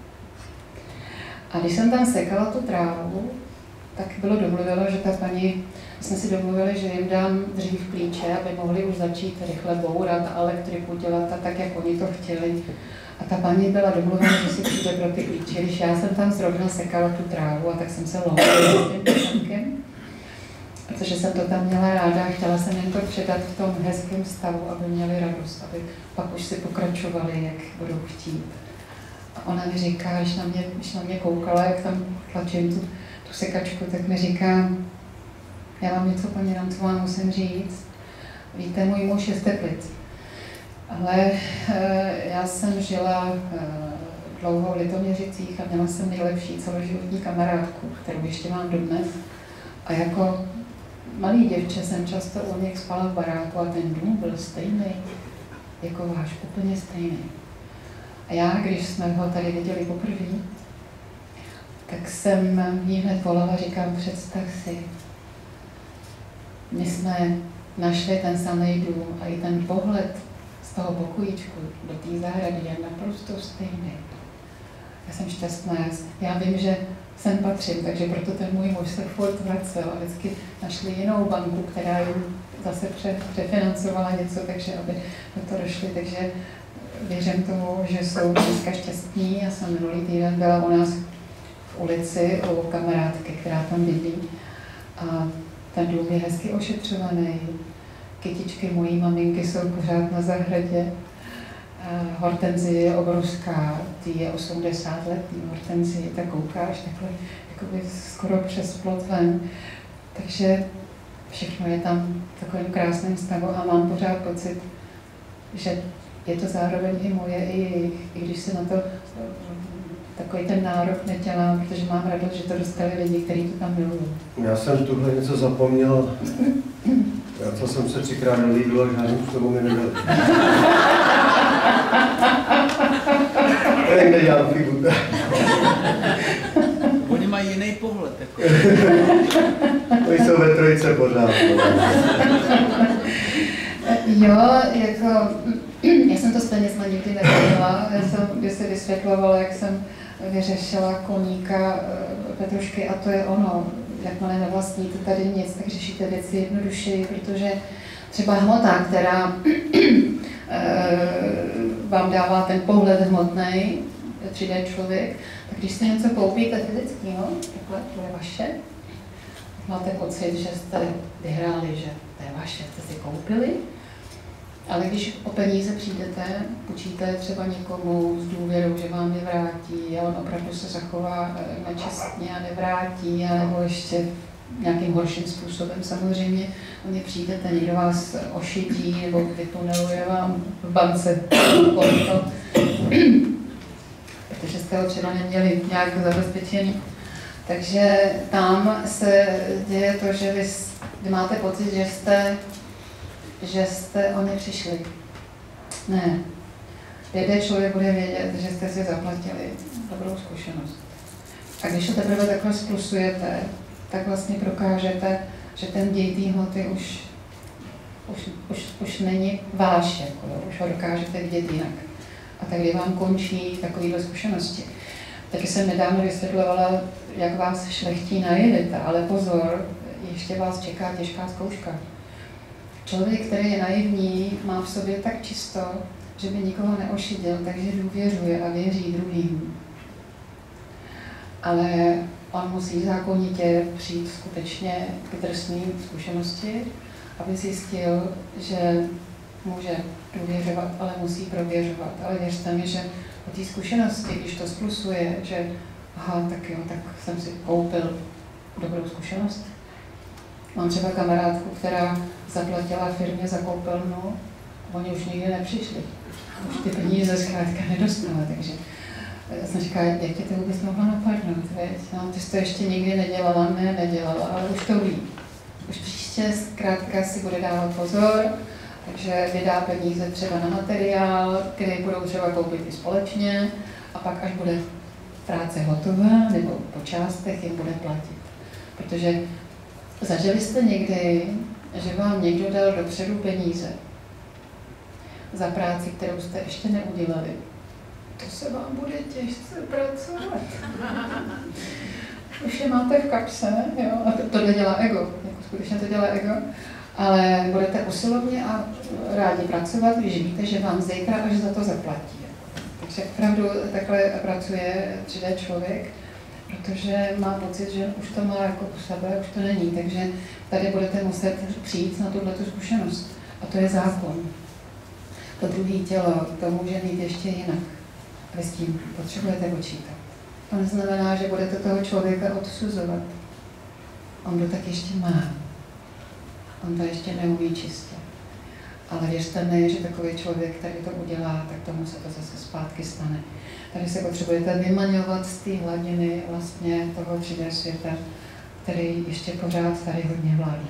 A když jsem tam sekala tu trávu, tak bylo domluveno, že ta paní, jsme si domluvili, že jim dám dřív klíče, aby mohli už začít rychle bourat a elektriku dělat a tak, jak oni to chtěli. A ta paní byla domluvena, že si přijde pro ty klíče, když já jsem tam zrovna sekala tu trávu a tak jsem se loučila s tím pozemkem, protože jsem to tam měla ráda a chtěla jsem jim to předat v tom hezkém stavu, aby měli radost, aby pak už si pokračovali, jak budou chtít. A ona mi říká, když na mě, když na mě koukala, jak tam tlačím tu, tu sekačku, tak mi říká, já vám něco, paní Rancová, musím říct. Víte, můj muž je z Teplic, ale e, já jsem žila e, dlouho v Litoměřicích a měla jsem nejlepší celoživotní kamarádku, kterou ještě mám dodnes. A jako malý děvče jsem často u nich spala v baráku a ten dům byl stejný, jako váš, úplně stejný. A já, když jsme ho tady viděli poprvé, tak jsem jí hned volala a říkám, představ si, my jsme našli ten samý dům a i ten pohled z toho pokojíčku do té zahrady je naprosto stejný. Já jsem šťastná, já vím, že sem patřím, takže proto ten můj muž se furt vracel a vždycky našli jinou banku, která jim zase pře, přefinancovala něco, takže aby na to došli, takže věřím tomu, že jsou dneska šťastní. Já jsem minulý týden byla u nás v ulici u kamarádky, která tam bydlí a ten dům je hezky ošetřovaný. Kytičky mojí maminky jsou pořád na zahradě. Hortenzie je obrovská, ty je osmdesát let, hortenzie, tak koukáš takhle jakoby skoro přes plot ven. Takže všechno je tam v takovém krásném stavu a mám pořád pocit, že je to zároveň i moje, i jejich, i když se na to takový ten nárok nedělám, protože mám radost, že to dostali lidi, kteří to tam milují. Já jsem tuhle něco zapomněl. Já jsem se třikrát do Lidlu a žádnou s tebou mi nedali. Já jim nedělám figu. Oni mají jiný pohled. Jako. Oni jsou ve trojice pořád. Jo, jako, já jsem to stejně snad nikdy nevěděla. Já jsem, když se vysvětlovala, jak jsem vyřešila koníka Petrušky a to je ono. Jakmile nevlastníte tady nic, tak řešíte věci jednodušeji, protože třeba hmota, která vám dává ten pohled hmotný, tři dé člověk, tak když si něco koupíte fyzického, takhle, to je vaše, máte pocit, že jste vyhráli, že to je vaše, jste si koupili, ale když o peníze přijdete, půjčíte třeba někomu s důvěrou, že vám je vrátí a on opravdu se zachová nečestně a nevrátí, nebo ještě nějakým horším způsobem samozřejmě, o ně přijdete, někdo vás ošidí nebo vytuneluje vám v bance konto, protože jste ho třeba neměli nějak zabezpečený. Takže tam se děje to, že vy, vy máte pocit, že jste že jste o ně přišli. Ne. Jeden člověk bude vědět, že jste si zaplatili dobrou zkušenost. A když to teprve takhle splusujete, tak vlastně prokážete, že ten děj té hmoty už, už, už, už není váš, jako, už ho dokážete vidět jinak. A tak kdy vám končí takovéhle zkušenosti. Taky jsem nedávno vysvětlovala, jak vás šlechtí naivita, ale pozor, ještě vás čeká těžká zkouška. Člověk, který je naivní, má v sobě tak čisto, že by nikoho neošidil, takže důvěřuje a věří druhým. Ale on musí zákonitě přijít skutečně k drsné zkušenosti, aby zjistil, že může důvěřovat, ale musí prověřovat. Ale věřte mi, že po té zkušenosti, když to splusuje, že aha, tak jo, tak jsem si koupil dobrou zkušenost. Mám třeba kamarádku, která zaplatila firmě za koupelnu, oni už nikdy nepřišli. Už ty peníze zkrátka nedostala, takže já jsem říkala, jak tě to vůbec mohlo napadnout, veď? No, ty jsi to ještě nikdy nedělala, ne, nedělala, ale už to ví. Už příště zkrátka si bude dávat pozor, takže vydá peníze třeba na materiál, který budou třeba koupit i společně, a pak, až bude práce hotová, nebo po částech, jim bude platit. Protože zažili jste někdy, že vám někdo dal dopředu peníze za práci, kterou jste ještě neudělali? To se vám bude těžce pracovat. Už je máte v kapse, jo, a to, tohle dělá ego, jako skutečně to dělá ego, ale budete usilovně a rádi pracovat, když víte, že vám zítra až za to zaplatí. Takže opravdu takhle pracuje tři dé člověk, protože má pocit, že už to má jako u sebe, už to není, takže tady budete muset přijít na tuhletu zkušenost. A to je zákon. To druhé tělo, to může mít ještě jinak. Vy s tím potřebujete počítat. To neznamená, že budete toho člověka odsuzovat. On to tak ještě má. On to ještě neumí čistě. Ale věřte mi, že takový člověk, který to udělá, tak tomu se to zase zpátky stane. Tady se potřebujete vymaňovat z té hladiny vlastně toho tři dé světa, který ještě pořád tady hodně vládne.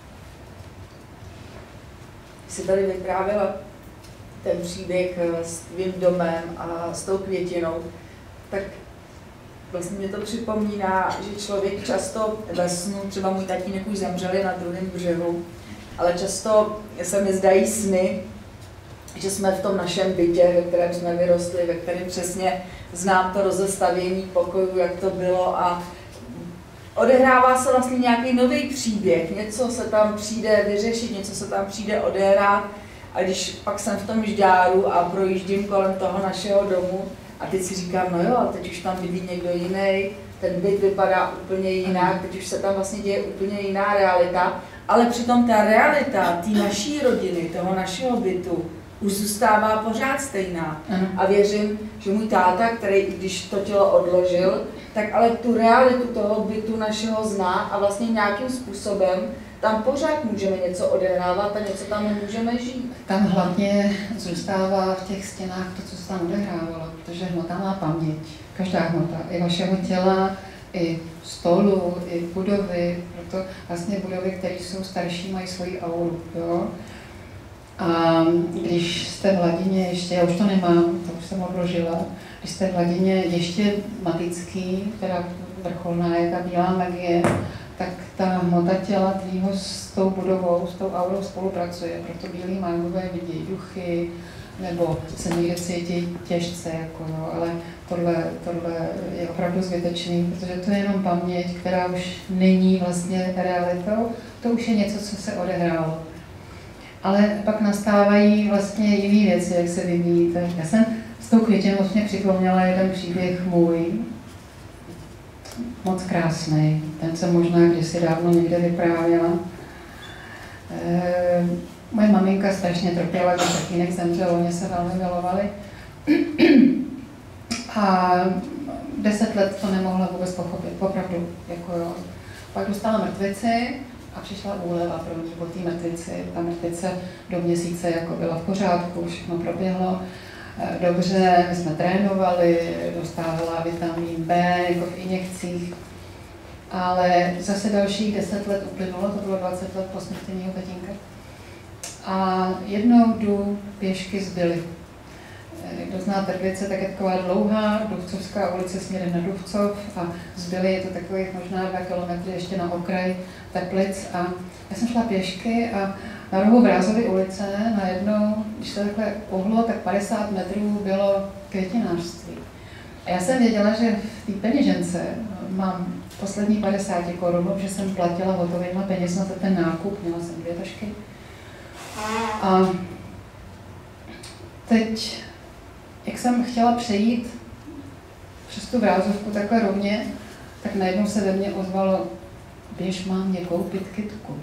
Jsi tady vyprávěla ten příběh s tvým domem a s tou květinou, tak vlastně mě to připomíná, že člověk často ve snu, třeba můj tatínek už zemřeli na druhém břehu, ale často se mi zdají sny, že jsme v tom našem bytě, ve kterém jsme vyrostli, ve kterém přesně znám to rozestavění pokojů, jak to bylo, a odehrává se vlastně nějaký nový příběh, něco se tam přijde vyřešit, něco se tam přijde odehrát, a když pak jsem v tom žďáru a projíždím kolem toho našeho domu a teď si říkám, no jo, a teď už tam bydlí někdo jiný, ten byt vypadá úplně jinak, teď už se tam vlastně děje úplně jiná realita, ale přitom ta realita té naší rodiny, toho našeho bytu, už zůstává pořád stejná. A věřím, že můj táta, který, když to tělo odložil, tak ale tu realitu toho bytu našeho zná a vlastně nějakým způsobem tam pořád můžeme něco odehrávat a něco tam nemůžeme žít. Tam hlavně zůstává v těch stěnách to, co se tam odehrávalo, protože hmota má paměť. Každá hmota, i vašeho těla, i stolu, i budovy, proto vlastně budovy, které jsou starší, mají svoji auru. Jo? A když jste v hladině ještě, já už to nemám, to už jsem odložila, když jste v hladině ještě matický, teda vrcholná je ta bílá magie, tak ta hmota těla tvýho s tou budovou, s tou aurou spolupracuje, proto bílí magové vidí duchy, nebo se někde cítí těžce, jako, no, ale tohle, tohle je opravdu zbytečný, protože to je jenom paměť, která už není vlastně realitou, to už je něco, co se odehrálo. Ale pak nastávají vlastně jiné věci, jak se vyvíjíte. Já jsem s tou květinou vlastně připomněla jeden příběh můj, moc krásný, ten jsem možná kdysi dávno někde vyprávěla. E, moje maminka strašně trpěla, když tatínek zemřel, oni se velmi milovali. A deset let to nemohla vůbec pochopit, opravdu. Jako jo. Pak dostala mrtvici a přišla úleva pro po té mrtvici. Ta mrtvice do měsíce jako byla v pořádku, všechno proběhlo dobře, my jsme trénovali, dostávala vitamin B jako v injekcích, ale zase dalších deset let uplynulo, to bylo dvacet let po smrti mého tatínka. A jednou jdu pěšky z Byly. Kdo zná Trbice, tak je taková dlouhá Duvcovská ulice směrem na Duvcov a z Byly je to takových možná dva kilometry ještě na okraj Teplic. A já jsem šla pěšky a na rohu Vrázovy ulice najednou, když se takhle pohlo, tak padesát metrů bylo květinářství. A já jsem věděla, že v té peněžence mám poslední padesát korun, že jsem platila hotovýma penězma za ten nákup, měla jsem dvě tašky. A teď, jak jsem chtěla přejít přes tu Vrázovku takhle rovně, tak najednou se ve mně ozvalo, běž mámě koupit kytku.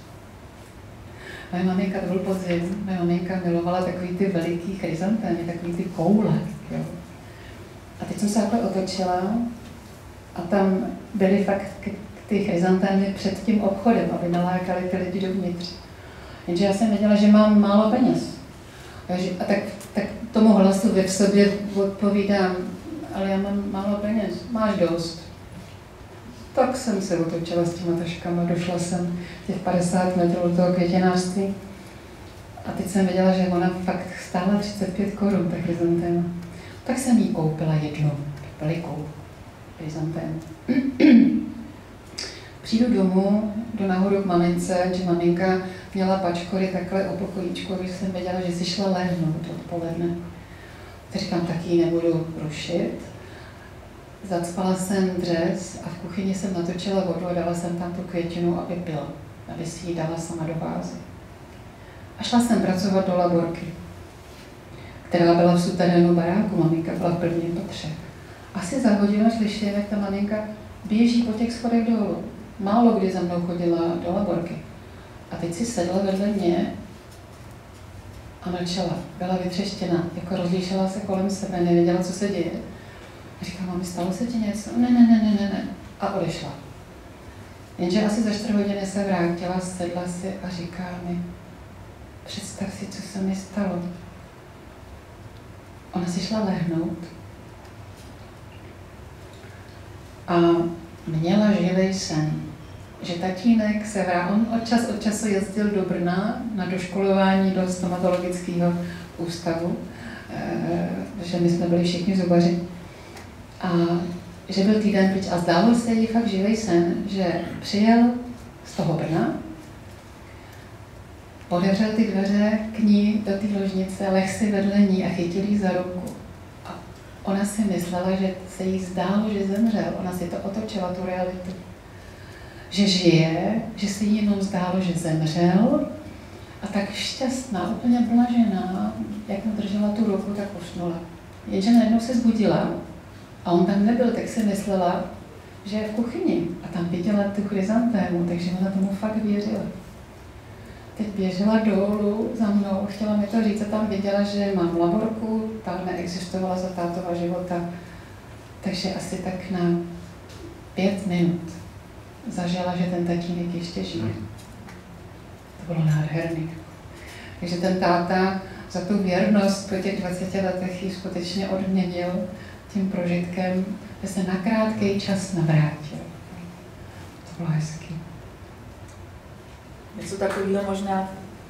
Moje maminka, to byl podzim, moje maminka milovala takový ty veliký chryzantémy, takový ty koule. Jo. A teď jsem se takhle otočila A tam byly fakt ty chryzantémy před tím obchodem, aby nalákali ty lidi dovnitř. Jenže já jsem věděla, že mám málo peněz. A tak, tak tomu hlasu ve v sobě odpovídám, ale já mám málo peněz, máš dost. Tak jsem se otočila s těma taškama, došla jsem těch padesát metrů do toho květinářství. A teď jsem věděla, že ona fakt stála třicet pět korun, ta chryzantéma. Tak jsem jí koupila jednu, velikou chryzantému. Přijdu domů, jdu nahoru k mamince, že maminka měla pačkory takhle o pokojíčku, když jsem věděla, že si šla lehnout odpoledne. Tak říkám, tak ji nebudu rušit. Zacpala jsem dres a v kuchyni jsem natočila vodu a dala jsem tam tu květinu, aby pila, aby si ji dala sama do vázy. A šla jsem pracovat do laborky, která byla v suterénu baráku, maminka byla v prvním patře. Asi za hodinu slyším, jak ta maminka běží po těch schodech dolů. Málo kdy za mnou chodila do laborky. A teď si sedla vedle mě a mlčela. Byla vytřeštěna, jako rozlíšela se kolem sebe, nevěděla, co se děje. A říkám, mami, stalo se ti něco? Ne, ne, ne, ne, ne, ne. A odešla. Jenže asi za čtvrt hodiny se vrátila, sedla si a říká mi, představ si, co se mi stalo. Ona si šla lehnout a měla živý sen, že tatínek se vrátil, on od čas od času jezdil do Brna na doškolování do stomatologického ústavu, že my jsme byli všichni zubaři. A že byl týden pryč a zdálo se jí fakt živý sen, že přijel z toho Brna, otevřel ty dveře k ní do té ložnice, leh si vedle ní a chytil jí za ruku. A ona si myslela, že se jí zdálo, že zemřel. Ona si to otočila, tu realitu. Že žije, že se jí jenom zdálo, že zemřel. A tak šťastná, úplně blažená, jak mu držela tu ruku, tak usnula. Jenže najednou se zbudila a on tam nebyl, tak si myslela, že je v kuchyni. A tam viděla tu chryzantému, takže ona tomu fakt věřila. Teď běžela dolů za mnou, chtěla mi to říct, a tam viděla, že mám laborku, ta neexistovala za tátova života, takže asi tak na pět minut zažila, že ten tatínek ještě žije. To bylo nádherný. Takže ten táta za tu věrnost po těch dvaceti letech ji skutečně odměnil tím prožitkem, že se na krátký čas navrátil. To bylo hezký. Něco takového možná.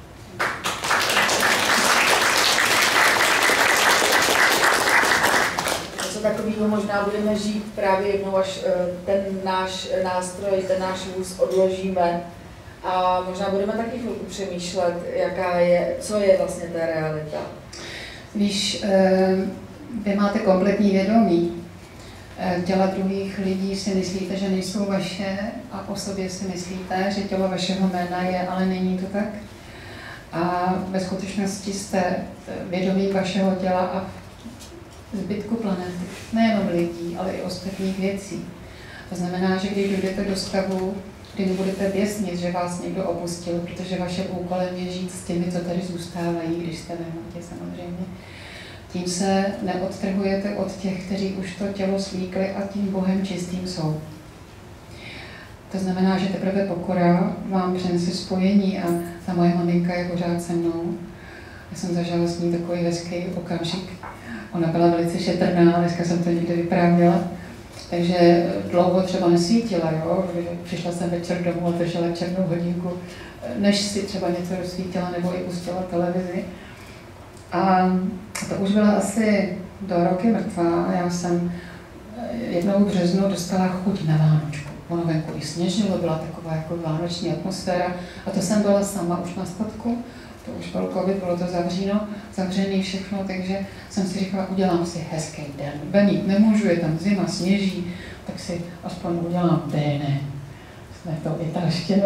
Něco takového možná budeme žít právě jednou, až ten náš nástroj, ten náš vůz odložíme. A možná budeme taky chvilku přemýšlet, jaká je, co je vlastně ta realita. Víš, vy máte kompletní vědomí. Těla druhých lidí si myslíte, že nejsou vaše a o sobě si myslíte, že tělo vašeho jména je, ale není to tak. A ve skutečnosti jste vědomím vašeho těla a zbytku planety. Nejenom lidí, ale i ostatních věcí. To znamená, že když dojdete do stavu, kdy nebudete běsnit, že vás někdo opustil, protože vaším úkolem je žít s těmi, co tady zůstávají, když jste ve hmotě samozřejmě. Tím se neodtrhujete od těch, kteří už to tělo slíkli a tím Bohem čistým jsou. To znamená, že teprve pokora vám přinese spojení a ta moje maminka je pořád se mnou. Já jsem zažila s ní takový hezký okamžik. Ona byla velice šetrná, dneska jsem to někde vyprávěla. Takže dlouho třeba nesvítila, jo? Přišla jsem večer domů a držela černou hodinku, než si třeba něco rozsvítila nebo i pustila televizi. A to už byla asi do roky mrtvá a já jsem jednou v březnu dostala chuť na Vánočku. Ono venku i sněžilo, byla taková jako vánoční atmosféra a to jsem byla sama už na statku. To už byl covid, bylo to zavříno, zavřený všechno, takže jsem si říkala, udělám si hezký den. Venit nemůžu, je tam zima, sněží, tak si aspoň udělám bene. Jsme to italštinu.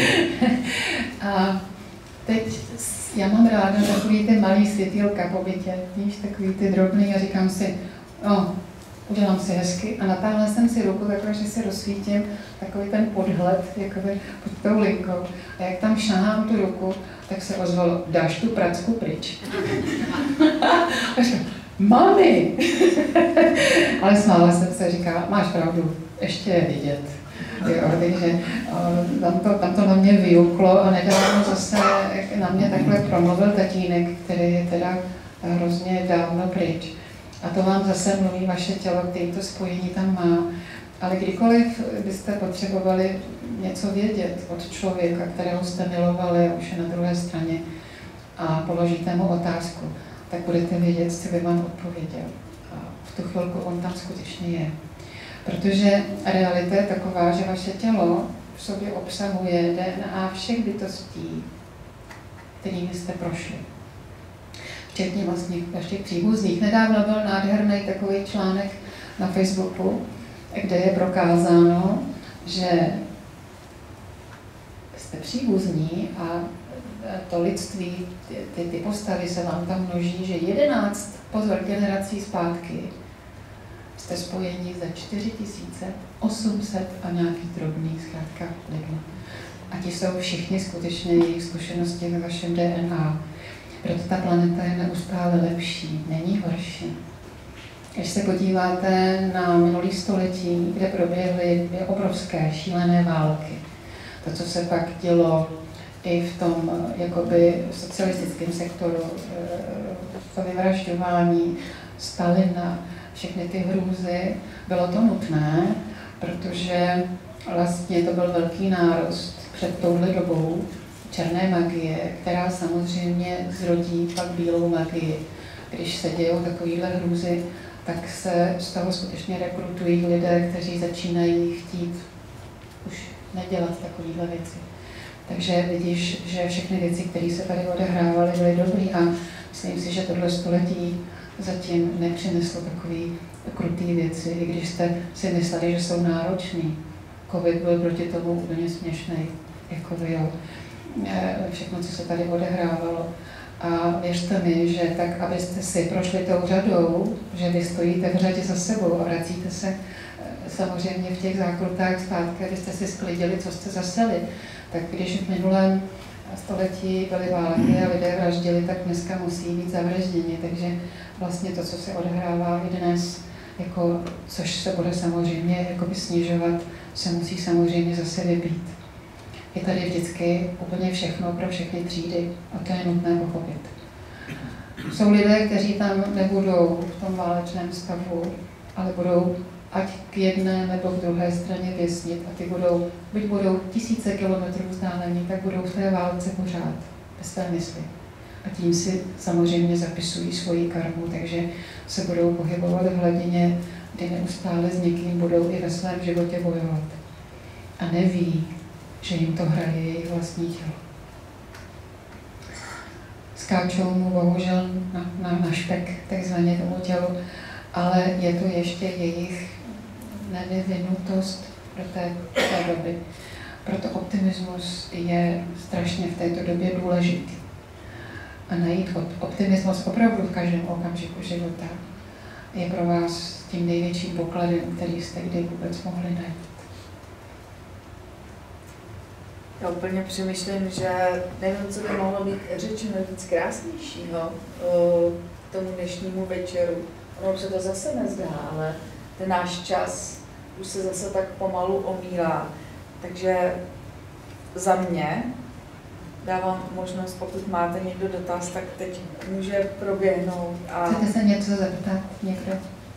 A teď já mám ráda takový ty malý světýlka po bytě, víš, takový ty drobný a říkám si, no, udělám si hezky a natáhla jsem si ruku takhle, že si rozsvítím takový ten podhled, jakoby pod tou linkou. A jak tam šahám tu ruku, tak se ozvalo, dáš tu pracku pryč. A říkám, mami! Ale smála jsem se, říká, máš pravdu, ještě je vidět. Jo, takže tam to, tam to na mě vyjuklo a nedávno zase na mě takhle promluvil tatínek, který je teda hrozně dávno pryč. A to vám zase mluví vaše tělo, který to spojení tam má. Ale kdykoliv byste potřebovali něco vědět od člověka, kterého jste milovali a už je na druhé straně, a položíte mu otázku, tak budete vědět, co by vám odpověděl. A v tu chvilku on tam skutečně je. Protože realita je taková, že vaše tělo v sobě obsahuje D N A všech bytostí, kterými jste prošli. Včetně vlastně vašich příbuzných. Nedávno byl nádherný takový článek na Facebooku, kde je prokázáno, že jste příbuzní a to lidství, ty, ty postavy se vám tam množí, že jedenáct, pozor, generací zpátky jste spojení za čtyři tisíce osm set a nějaký drobný zkrátka lidmi. A ti jsou všichni skutečně jejich zkušenosti ve vašem D N A. Proto ta planeta je neustále lepší, není horší. Když se podíváte na minulý století, kde proběhly obrovské šílené války, to, co se pak dělo i v tom jakoby socialistickém sektoru, to vyvražďování Stalina, všechny ty hrůzy, bylo to nutné, protože vlastně to byl velký nárůst před touhle dobou černé magie, která samozřejmě zrodí pak bílou magii. Když se dějou takovéhle hrůzy, tak se z toho skutečně rekrutují lidé, kteří začínají chtít už nedělat takovéhle věci. Takže vidíš, že všechny věci, které se tady odehrávaly, byly dobrý a myslím si, že tohle století zatím nepřineslo takové krutý věci, i když jste si mysleli, že jsou náročný. Covid byl proti tomu úplně směšný, jako vy, jo. Všechno, co se tady odehrávalo. A věřte mi, že tak, abyste si prošli tou řadou, že vy stojíte v řadě za sebou a vracíte se samozřejmě v těch zákrutách zpátky, abyste si sklidili, co jste zaseli. Tak když v minulém století byly války a lidé vraždili, tak dneska musí být zavražděni. Takže vlastně to, co se odehrává i dnes, jako, což se bude samozřejmě jakoby snižovat, se musí samozřejmě zase vybít. Je tady vždycky úplně všechno pro všechny třídy a to je nutné pochopit. Jsou lidé, kteří tam nebudou v tom válečném stavu, ale budou ať k jedné nebo k druhé straně věsnit a ty budou, byť budou tisíce kilometrů vzdálení, tak budou v té válce pořád, bez své mysli. A tím si samozřejmě zapisují svoji karmu, takže se budou pohybovat v hladině, kdy neustále s někým budou i ve svém životě bojovat. A neví, že jim to hraje jejich vlastní tělo. Skáčou mu bohužel na, na, na špek, takzvaně tomu tělu, ale je to ještě jejich nevyvinutost pro té, té doby. Proto optimismus je strašně v této době důležitý. A najít optimismus opravdu v každém okamžiku života je pro vás tím největším pokladem, který jste kdy vůbec mohli najít. Já úplně přemýšlím, že nevím, co by mohlo být řečeno víc krásnějšího k tomu dnešnímu večeru. Ono se to zase nezdá, ale ten náš čas už se zase tak pomalu omílá. Takže za mě dávám možnost, pokud máte někdo dotaz, tak teď může proběhnout. A... Chcete se něco zeptat někdo?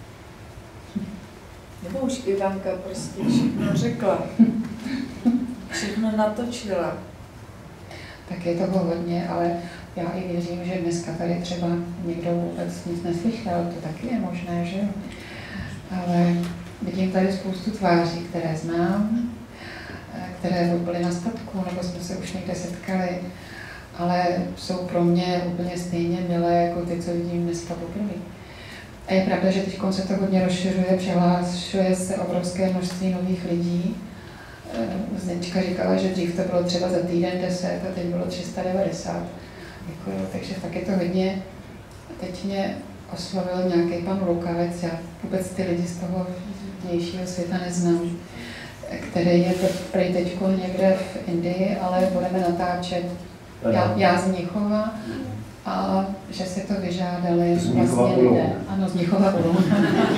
Nebo už Ivanka prostě všechno řekla. Všechno natočila. Tak je toho hodně, ale já i věřím, že dneska tady třeba někdo vůbec nic neslyšel, to taky je možné, že? Ale vidím tady spoustu tváří, které znám, které byly na statku, nebo jsme se už někde setkali, ale jsou pro mě úplně stejně milé, jako ty, co vidím dneska poprvé. A je pravda, že teď se to hodně rozšiřuje, přihlašuje se obrovské množství nových lidí. Zdenčka říkala, že dřív to bylo třeba za týden deset a teď bylo tři sta devadesát. Děkuju, takže tak je to hodně. Teď mě oslovil nějaký pan Lukavec, já vůbec ty lidi z toho vnějšího světa neznám, který je prej teďko někde v Indii, ale budeme natáčet. Já, já z Mnichova a že si to vyžádali Z Mnichova vlastně u lidé. Loun. Ano, z Mnichova u Loun.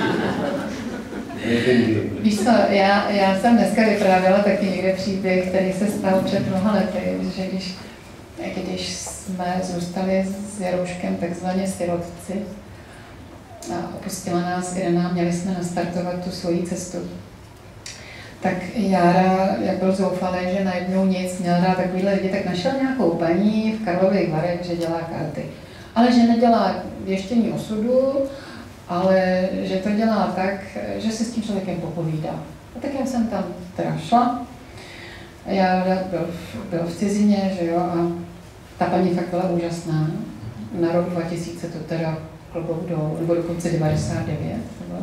Víš co, já, já jsem dneska vyprávěla taky někde příběh, který se stal před mnoha lety, že když, když jsme zůstali s Jarouškem takzvaně sirotci a opustila nás Irena, měli jsme nastartovat tu svoji cestu, tak Jára, jak byl zoufalý, že najednou nic, měl rád takovýhle lidi, tak našel nějakou paní v Karlových Varech, že dělá karty. Ale že nedělá věštění osudu, ale že to dělá tak, že si s tím člověkem popovídá. A tak já jsem tam teda šla. Jára byl, byl v cizině, že jo, a ta paní fakt byla úžasná. Na rok dva tisíce to teda klobouk dolů, nebo dokonce devadesát devět.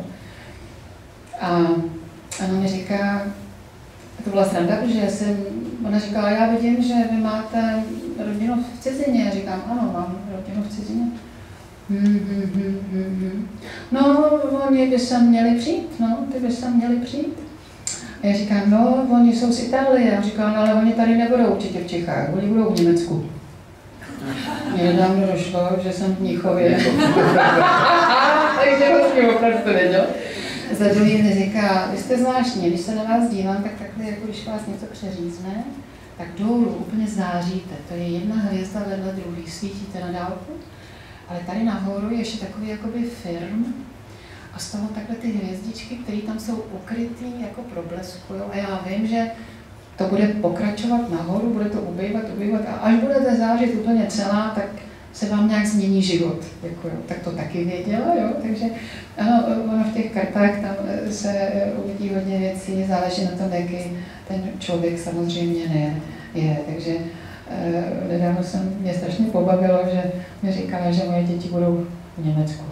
A ona mi říká, to byla sranda, protože jsem, ona říkala, já vidím, že vy máte rodinu v cizině. Já říkám, ano, mám rodinu v cizině. Hmm, hmm, hmm, hmm, hmm. No, oni by sem měli přijít, no, ty by sem měli přijít. A já říkám, no, oni jsou z Itálie. Já říkám, no, ale oni tady nebudou určitě v Čechách, oni budou v Německu. Mně nedávno došlo, že jsem v Mnichově. Takže vlastně opravdu neděl. Za druhý mi říká, vy jste zvláštní, když se na vás dívám, tak takhle, jako když vás něco přeřízne, tak dolů úplně záříte. To je jedna hvězda vedle druhý, svítíte na dálku. Ale tady nahoru je ještě takový jakoby firm a z toho takhle ty hvězdičky, které tam jsou ukrytý, jako probleskujou. A já vím, že to bude pokračovat nahoru, bude to ubývat, ubývat a až budete zářit úplně celá, tak se vám nějak změní život. Jako jo. Tak to taky věděla, jo. Takže ano, ono v těch kartách tam se uvidí hodně věcí, záleží na tom, jaký ten člověk samozřejmě ne, je. Takže Uh, nedávno jsem, mě strašně pobavilo, že mi říkala, že moje děti budou v Německu.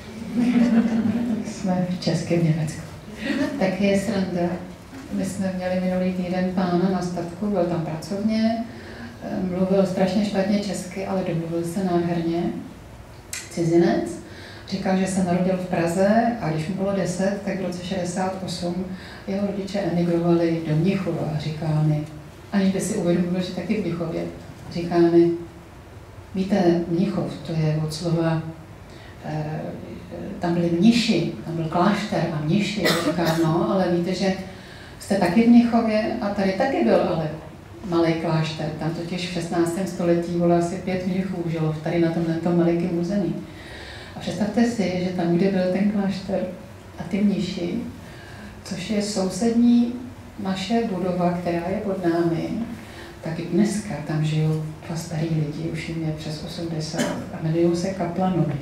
Jsme v českém Německu. Tak je sranda. My jsme měli minulý týden pána na statku, byl tam pracovně, mluvil strašně špatně česky, ale domluvil se nádherně. Cizinec. Říkal, že se narodil v Praze a když mu bylo deset, tak v roce šedesát osm jeho rodiče emigrovali do Mnichova. Říkal mi, aniž by si uvědomil, že taky v Mnichově. Říká mi, víte, Mnichov, to je od slova, e, tam byli mniši, tam byl klášter a mniši. Říká, no, ale víte, že jste taky v Mnichově a tady taky byl, ale malý klášter. Tam totiž v šestnáctém století bylo asi pět mnichů žilo tady na tomhle malikém území. A představte si, že tam, kde byl ten klášter a ty mniši, což je sousední naše budova, která je pod námi, tak i dneska tam žijou dva starý lidi, už jim je přes osmdesát a jmenují se Kaplanovi.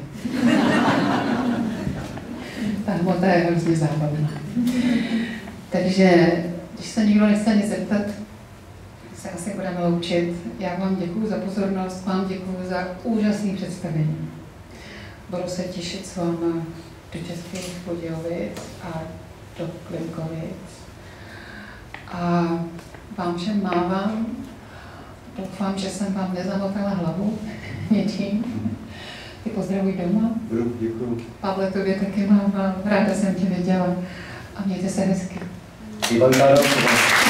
Ta hmota je hrozně zábavná. Takže, když se nikdo nechce nic zeptat, se asi budeme loučit. Já vám děkuju za pozornost, vám děkuju za úžasné představení. Budu se těšit s váma do Českých Budějovic a do Klimkovic. A vám všem mávám. Doufám, že jsem vám nezamotala hlavu něčím. Ty pozdravuj doma. Děkuju. Pavle, tobě taky mávám. Ráda jsem tě viděla. A mějte se hezky. Ivan Tárová.